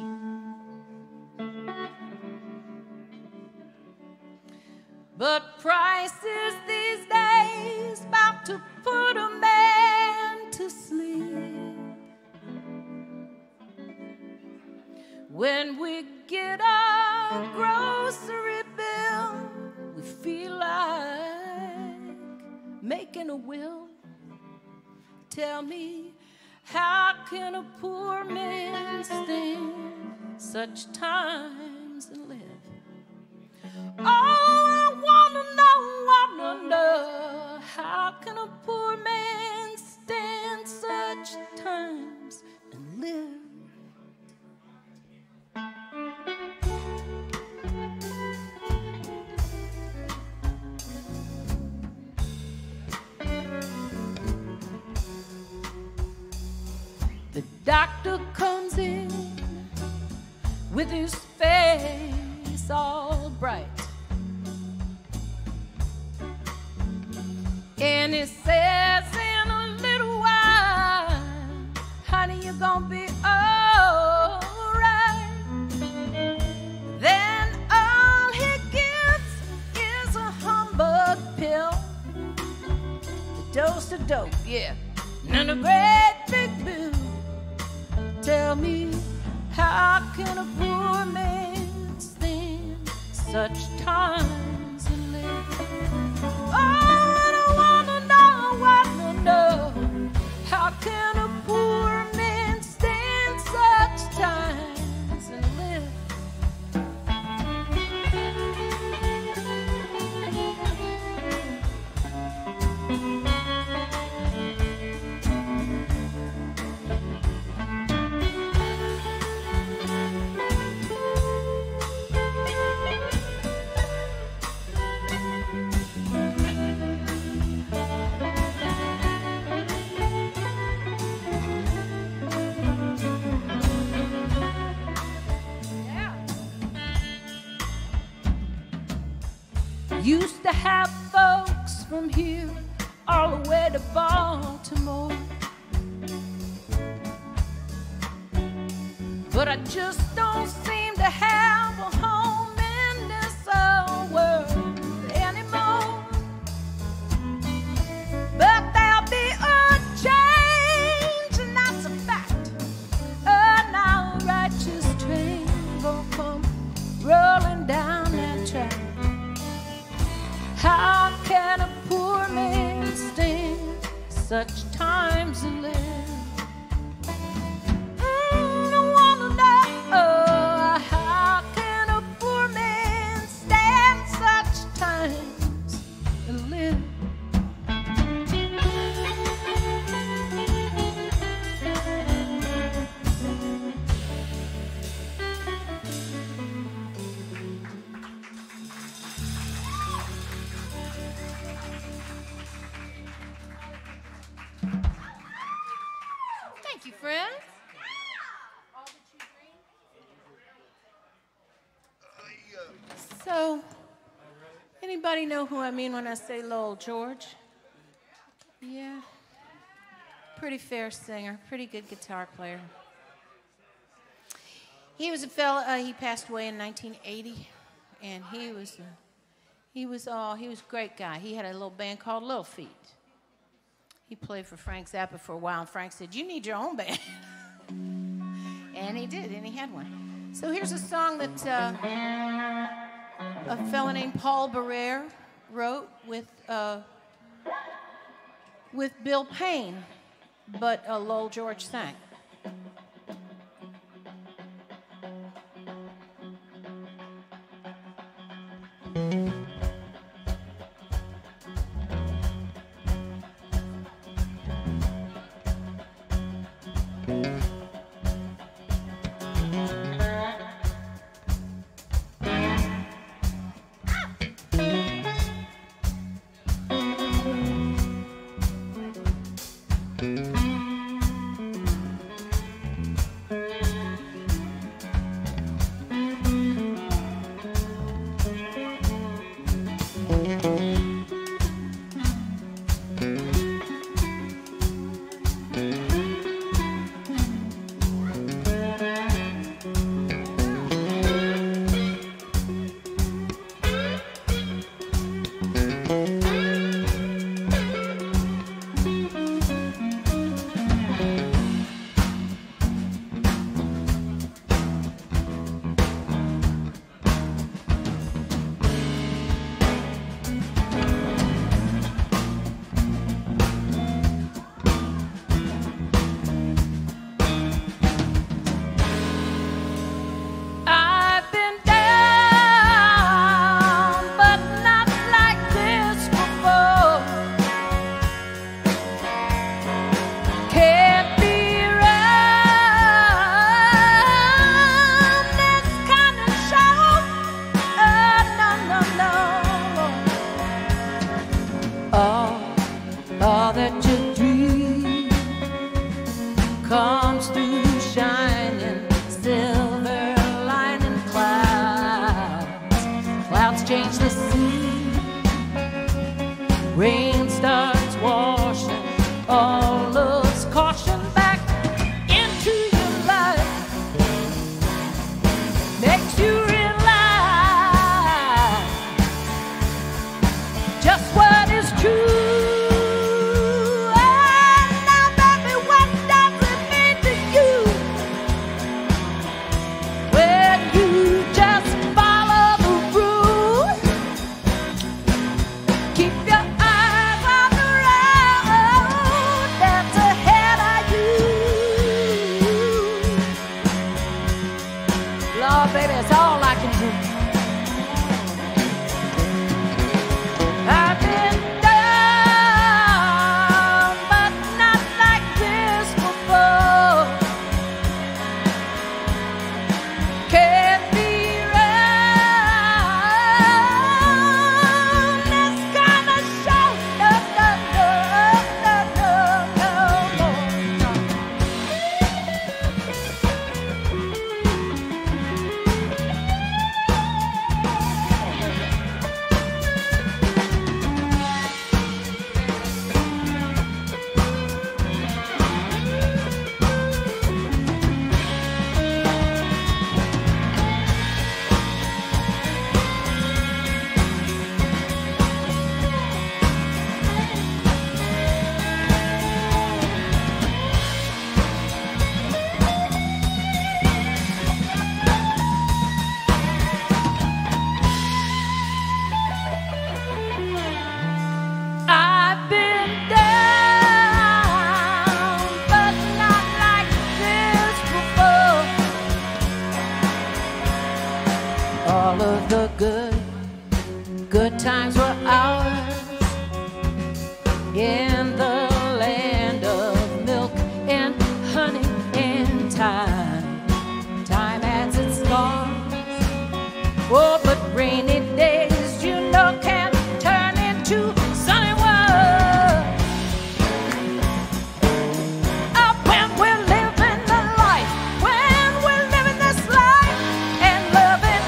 But prices these days about to put a man to sleep. When we get our grocery bill, we feel like making a will. Tell me, how can a poor man stand such times and live? Oh, I wanna know, wanna know, how can a poor man stand such times and live? The doctor comes in with his face all bright, and he says in a little while, honey, you're gonna be all right. Then all he gives is a humbug pill, a dose of dope, yeah, and a great big bill. Tell me, how can a poor man stand such times and live? Oh, I wanna know, wanna know, how can a poor man stand such times and live? Used to have folks from here all the way to Baltimore, but I just don't seem to have a home in this old world anymore. But there'll be a change, and that's a fact. An outrighteous train gonna come rolling down that track. How can a poor man stand such times and live? Mm, I wanna know, how can a poor man stand such times and live? Thank you, friends. So, anybody know who I mean when I say Lowell George? Yeah. Pretty fair singer, pretty good guitar player. He was a fella, uh, he passed away in nineteen eighty, and he was, uh, he was, oh, he was a great guy. He had a little band called Little Feat. He played for Frank Zappa for a while, and Frank said, you need your own band. And he did, and he had one. So here's a song that uh, a fella named Paul Barrere wrote with, uh, with Bill Payne, but uh, Lowell George sang. tides change the sea. Rain starts washing all love's caution back into your life. Makes you realize just what is true. All of the good, good times were ours in the land of milk and honey and time. Time has its scars, oh, but rainy days, you know, can turn into sunny ones. Oh, when we're living the life, when we're living this life and loving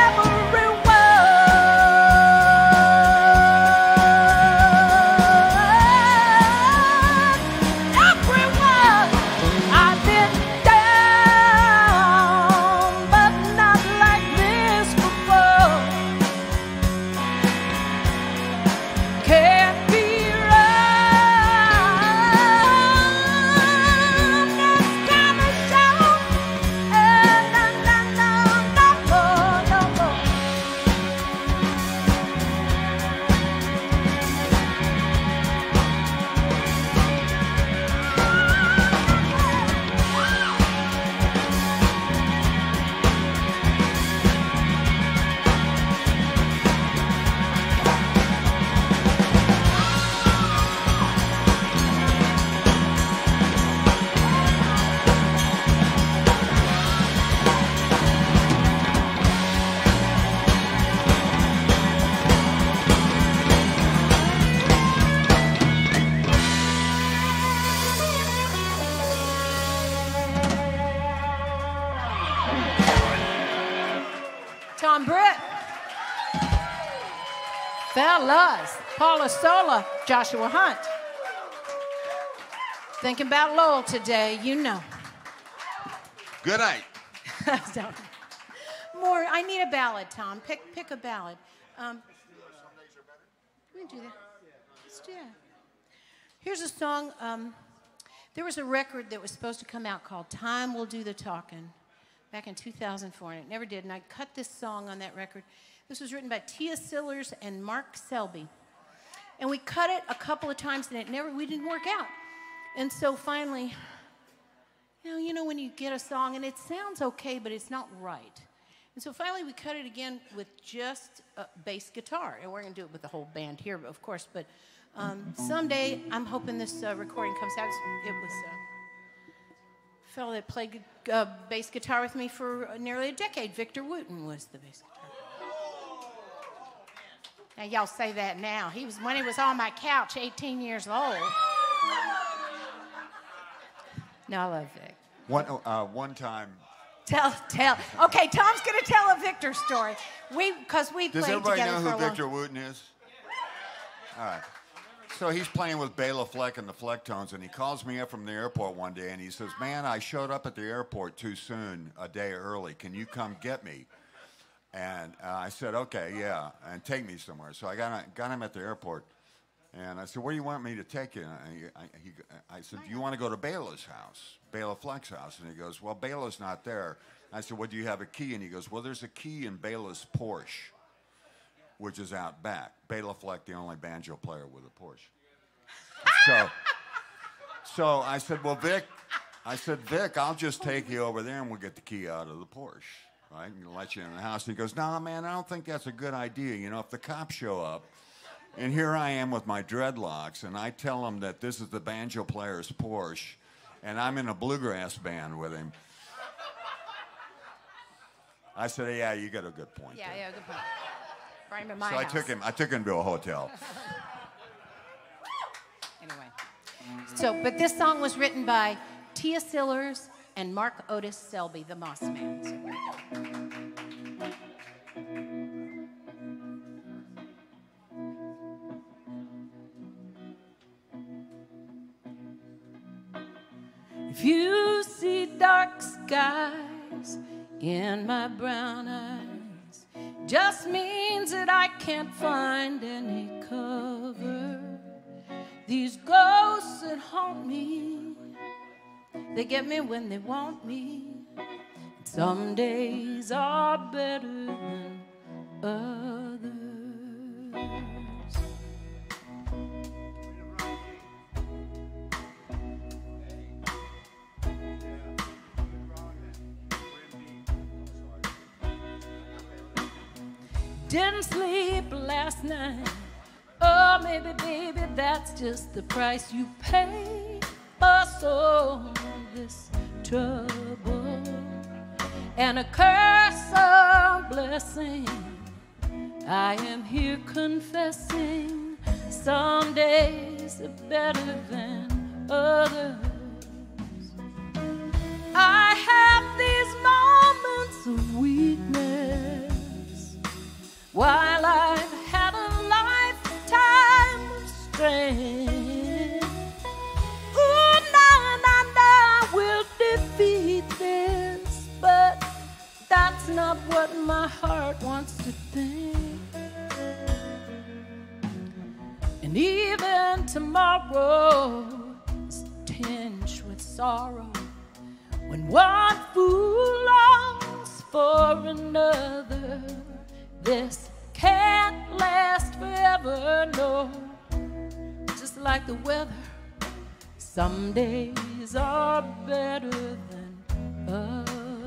Tom Britt, fellas, Paula Sola, Joshua Hunt. Thinking about Lowell today, you know. Good night. More, I need a ballad, Tom. Pick, pick a ballad. Um, we can do that. Let's do that. Here's a song. Um, there was a record that was supposed to come out called Time Will Do the Talking back in two thousand four, and it never did. And I cut this song on that record. This was written by Tia Sillers and Mark Selby. And we cut it a couple of times, and it never, we didn't work out. And so finally, you know, you know when you get a song, and it sounds okay, but it's not right. And so finally we cut it again with just a bass guitar. And we're going to do it with the whole band here, of course. But um, someday, I'm hoping this uh, recording comes out. It was uh, a fellow that played uh, bass guitar with me for uh, nearly a decade. Victor Wooten was the bass guitar. Now, y'all say that now. He was when he was on my couch, eighteen years old. No, I love Vic. One, uh, one time, Tell, tell. Okay, Tom's going to tell a Victor story. We, because we Does played everybody together know for who a long Victor Wooten is? All right. So he's playing with Bela Fleck and the Flecktones, and he calls me up from the airport one day, and he says, man, I showed up at the airport too soon, a day early. Can you come get me? And uh, I said, okay, yeah, and take me somewhere. So I got, got him at the airport, and I said, where do you want me to take you? And he, I, he, I said, do you want to go to Bela's house, Bela Fleck's house? And he goes, well, Bela's not there. I said, well, do you have a key? And he goes, well, there's a key in Bela's Porsche, which is out back. Bela Fleck, the only banjo player with a Porsche. So, so I said, well, Vic, I said, Vic, I'll just take you over there and we'll get the key out of the Porsche, right? And let you in the house. And he goes, no, nah, man, I don't think that's a good idea. You know, if the cops show up, and here I am with my dreadlocks, and I tell them that this is the banjo player's Porsche, and I'm in a bluegrass band with him. I said, yeah, you got a good point. Yeah, there. yeah, good point. Bring him in my So house. I took him. I took him to a hotel. Anyway. So, but this song was written by Tia Sillers and Mark Otis Selby, the Moss Man. So here we go. If you see dark skies in my brown eyes, just means that I can't find any cover. These ghosts that haunt me, they get me when they want me. Some days are better than others. Didn't sleep last night. Oh, maybe, baby, that's just the price you pay for so this trouble. And a curse or blessing, I am here confessing. Some days are better than others. I have these moments of weakness, while I've had a lifetime of strength. Ooh, na na na, we'll defeat this, but that's not what my heart wants to think. And even tomorrow is tinged with sorrow, when one fool longs for another. This can't last forever, no. Just like the weather, some days are better than others.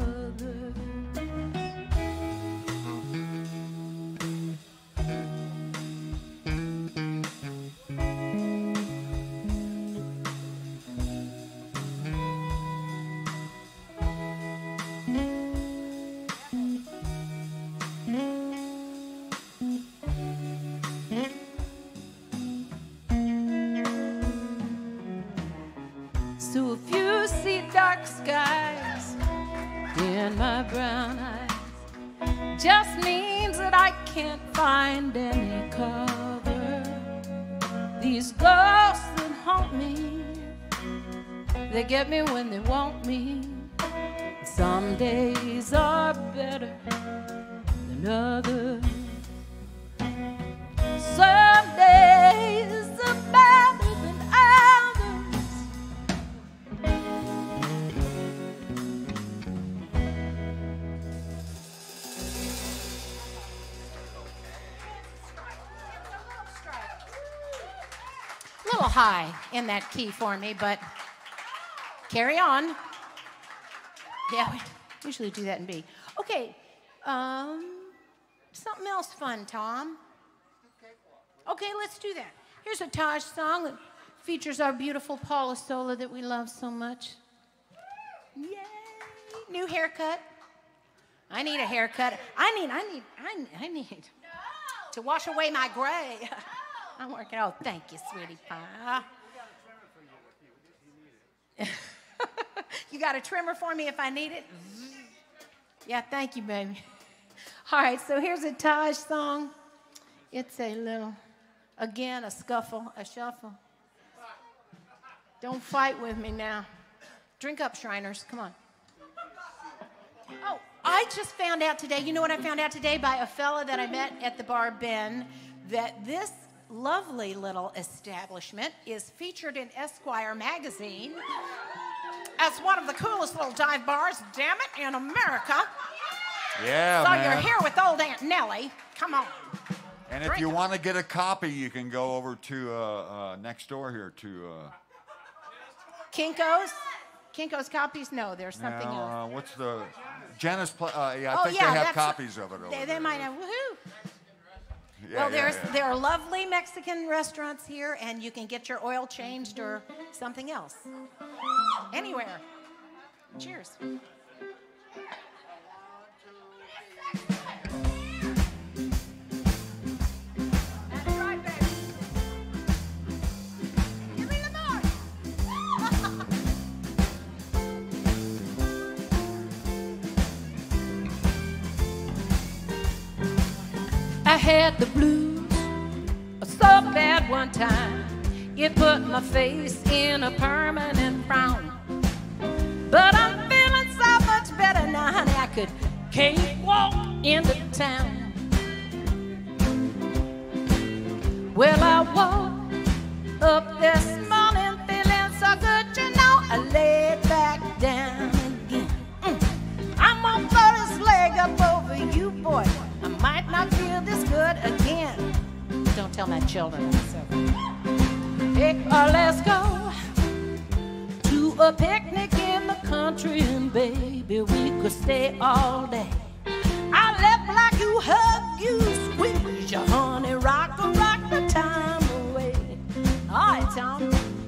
So if you see dark skies in my brown eyes, just means that I can't find any cover. These ghosts that haunt me, they get me when they want me. Some days are better than others. Some days are better than others. A little high in that key for me, but carry on. Yeah, we usually do that in B. Okay, um, something else fun, Tom. Okay, let's do that. Here's a Taj song that features our beautiful Paula Sola that we love so much. Yay! New haircut. I need a haircut. I need, I need, I, I need to wash away my gray. I'm working. Oh, thank you, sweetie pie. You got a trimmer for me if I need it? Yeah, thank you, baby. All right, so here's a Taj song. It's a little, again, a scuffle, a shuffle. Don't fight with me now. Drink up, Shriners. Come on. Oh, I just found out today, you know what I found out today by a fella that I met at the bar, Ben, that this lovely little establishment is featured in Esquire magazine as one of the coolest little dive bars, damn it, in America. Yeah, so man. you're here with old Aunt Nellie. Come on. And if Drink you up. want to get a copy, you can go over to uh, uh, next door here to. Uh, Kinko's? Kinko's copies? No, there's something now, else. uh, what's the Janice? Pla- uh, yeah, I Oh, think yeah, they have that's- copies of it over They, they there. might have, woohoo. Yeah, Well, yeah, there's yeah. there are lovely Mexican restaurants here, and you can get your oil changed or something else. Anywhere. Cheers. That's right, baby. Give me the more. I had the blues so bad one time, it put my face in a permanent frown. But I'm feeling so much better now, honey, I could cakewalk into town. Well, I woke up this morning feeling so good, you know, I laid back down again. Mm. I'm gonna throw this leg up over you, boy. I might not feel this good again. Don't tell my children I said that. Hey, uh, let's go to a picnic in the country, and baby, we could stay all day. I left like you hug, you squeeze, you honey, rock, rock the time away. All right, Tom.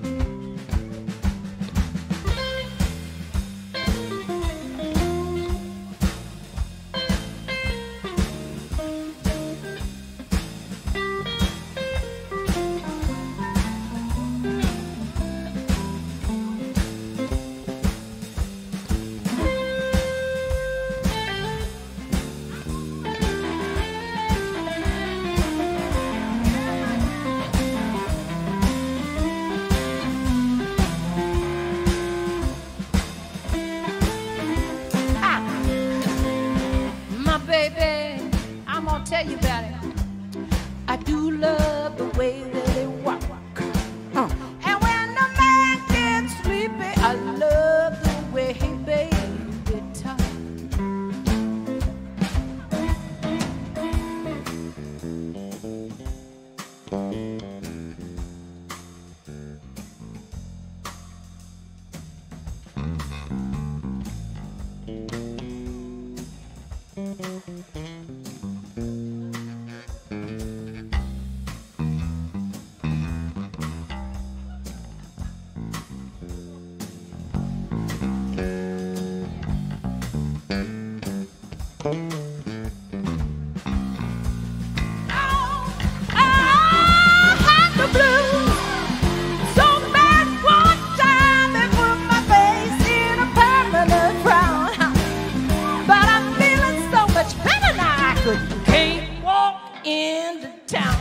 My baby, I'm gonna tell you about it. I do love the way that they walk. Uh. And when the man gets sleepy, I love the way he baby talk. Into town.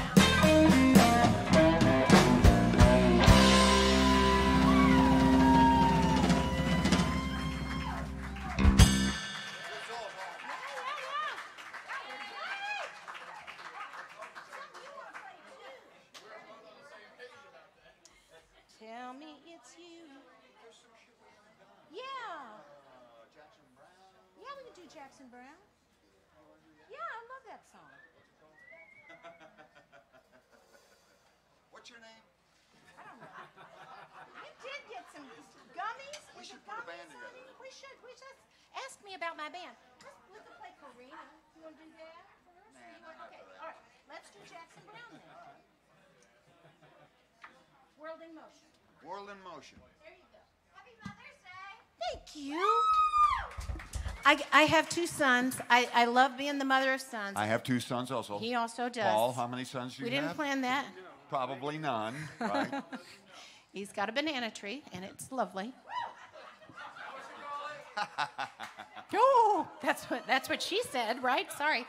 Tell me it's you. Yeah. Yeah, we can do Jackson Brown. Yeah, I love that song. What's your name? I don't know. You did get some gummies. We Is should it put a gummies, band together. honey? We should. We should. Ask me about my band. Let's, we can play Karina. You want to do that first? Nah, You not want- okay. for that. All right. Let's do Jackson Brown then. World in Motion. World in Motion. There you go. Happy Mother's Day. Thank you. I, I have two sons. I, I love being the mother of sons. I have two sons also. He also does. Paul, how many sons do we you didn't have? plan that. Probably none, right? He's got a banana tree, and it's lovely. Oh, that's what that's what she said, right? Sorry.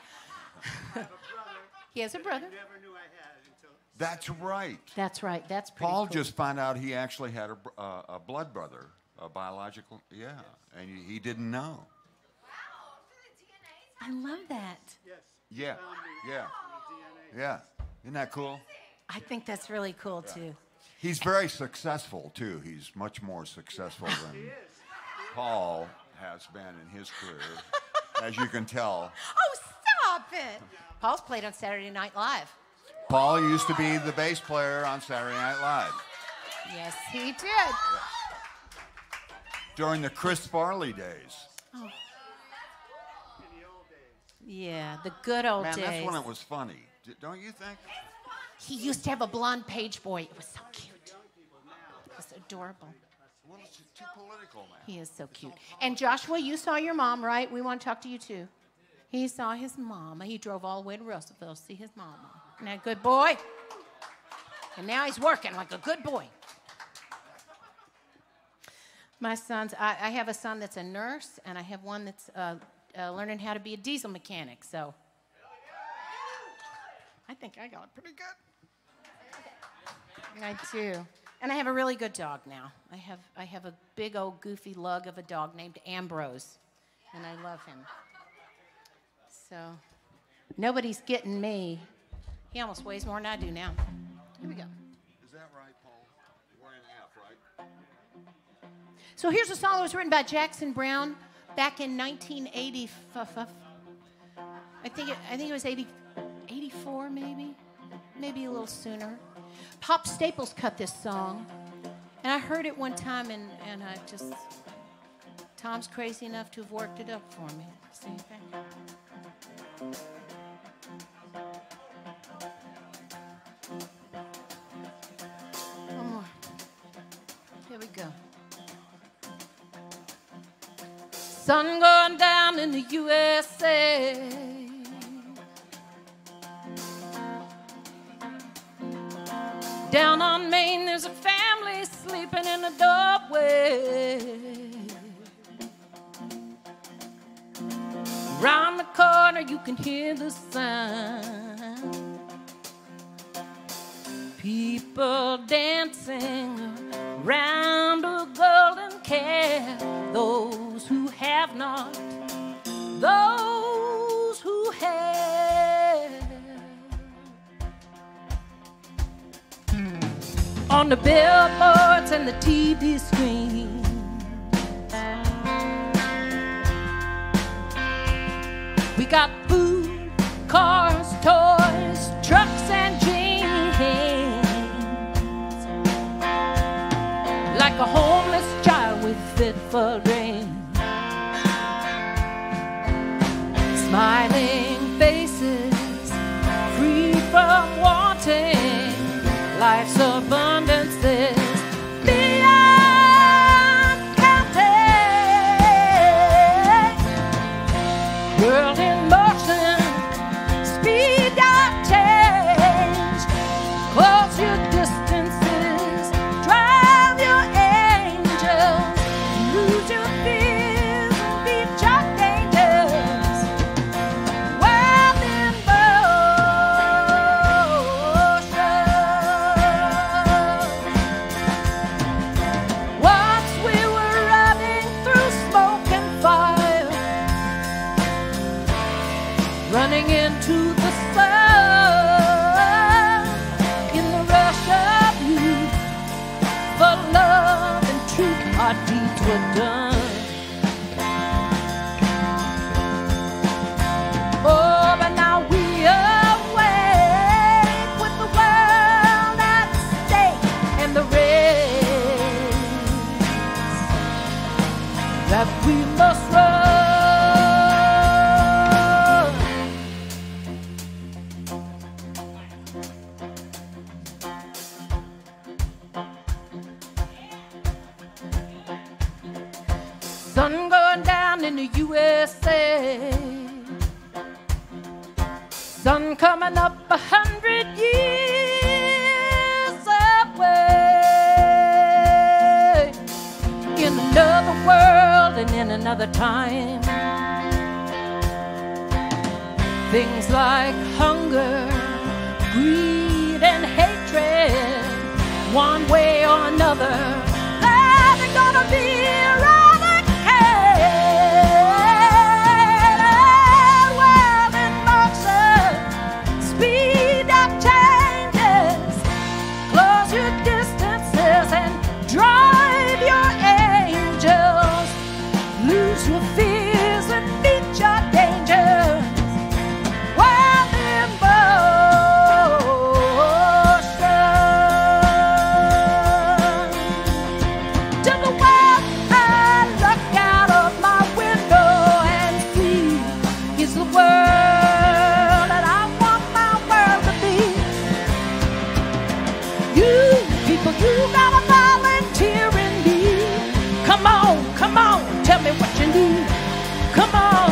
He has a brother. Never knew I had until. That's right. That's right. That's pretty Paul cool. just found out he actually had a, br- uh, a blood brother, a biological, yeah, and he, he didn't know. I love that. Yes. Yeah, Found me yeah, in the D N A. yeah. Isn't that cool? I think that's really cool too. He's very successful, too. He's much more successful than Paul has been in his career, as you can tell. Oh, stop it! Paul's played on Saturday Night Live. Paul used to be the bass player on Saturday Night Live Yes, he did. during the Chris Farley days. Oh, In the old days. yeah, the good old Man, days. that's when it was funny. D- Don't you think? He used to have a blonde page boy. It was so cute. It was adorable. Well, it's too political, man. He is so cute. And Joshua, you saw your mom, right? We want to talk to you too. He saw his mama. He drove all the way to Russellville to see his mama. Isn't that a good boy? And now he's working like a good boy. My sons, I, I have a son that's a nurse, and I have one that's uh, uh, learning how to be a diesel mechanic. So I think I got it pretty good. I do. And I have a really good dog now. I have I have a big old goofy lug of a dog named Ambrose, and I love him. So nobody's getting me. He almost weighs more than I do now. Here we go. Is that right, Paul? We're in F, right? So here's a song that was written by Jackson Browne back in nineteen eighty. I think it, I think it was eighty, eighty-four maybe, maybe a little sooner. Pop Staples cut this song, and I heard it one time, and, and I just, Tom's crazy enough to have worked it up for me. See, okay? One more. Here we go. Sun going down in the U S A. Down on Main, there's a family sleeping in the doorway. Round the corner, you can hear the sound. People dancing around a golden calf. Those who have not, those who have. On the billboards and the T V screens, we got food, cars, toys, trucks, and jeans. Like a homeless child with fitful dreams. Smiling faces, free from wanting. Life's abundance is beyond counting. World in motion, speed of change. Close your distances, drive your angels. Lose your fears and beat your dangers. World in motion. Once we were running through smoke and fire, running into the sun, in the rush of youth, for love and truth, our deeds were done. Oh, but now we awake with the world at stake and the race that we must run. Sun going down in the U S A. Sun coming up a hundred years away. In another world and in another another time. Things like hunger, greed, and hatred, one way or another, they're gonna be eradicated. Well, in motion, speed up changes, close your distances and drive your angels, lose your fears and meet your dangers. Well, in motion, to the west I look out of my window and see is the world that I want my world to be. You people, you gotta volunteer in me. Come on, come on, tell me what you need. Come on.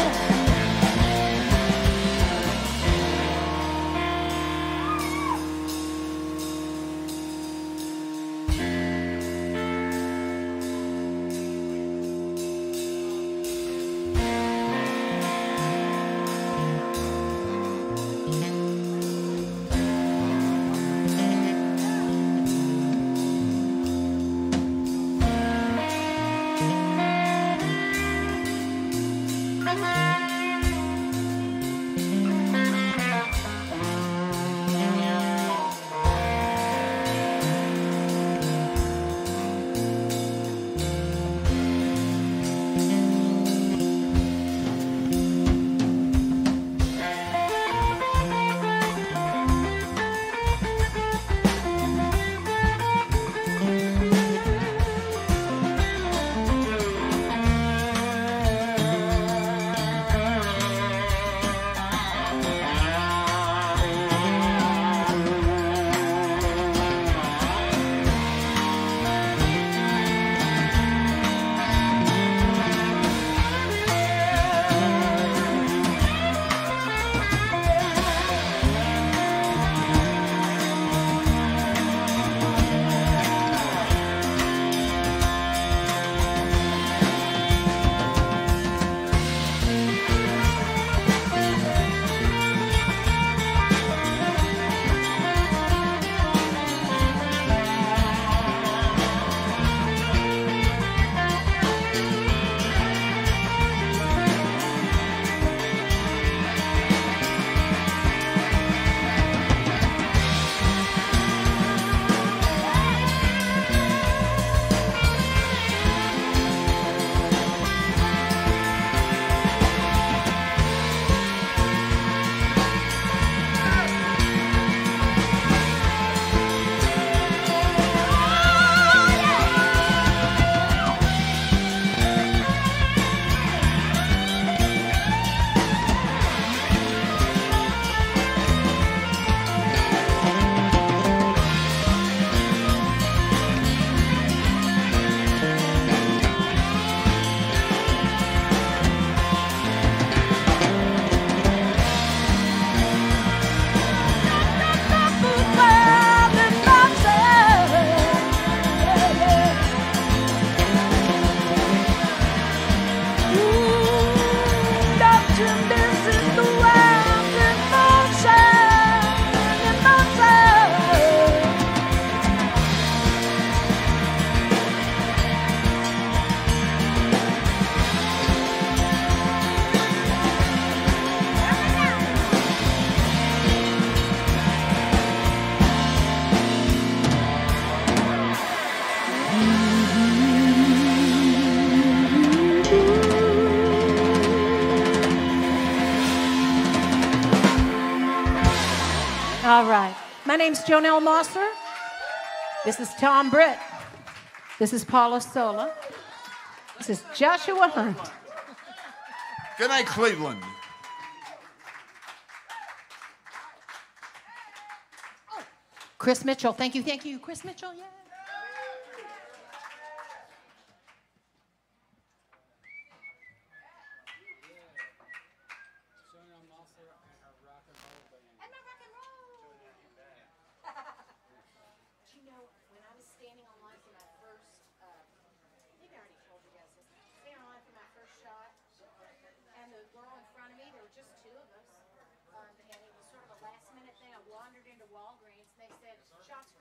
All right. My name's Jonelle Mosser. This is Tom Britt. This is Paula Sola. This is Joshua Hunt. Good night, Cleveland. Chris Mitchell. Thank you, thank you. Chris Mitchell, yeah. Shot. into Walgreens. They said shots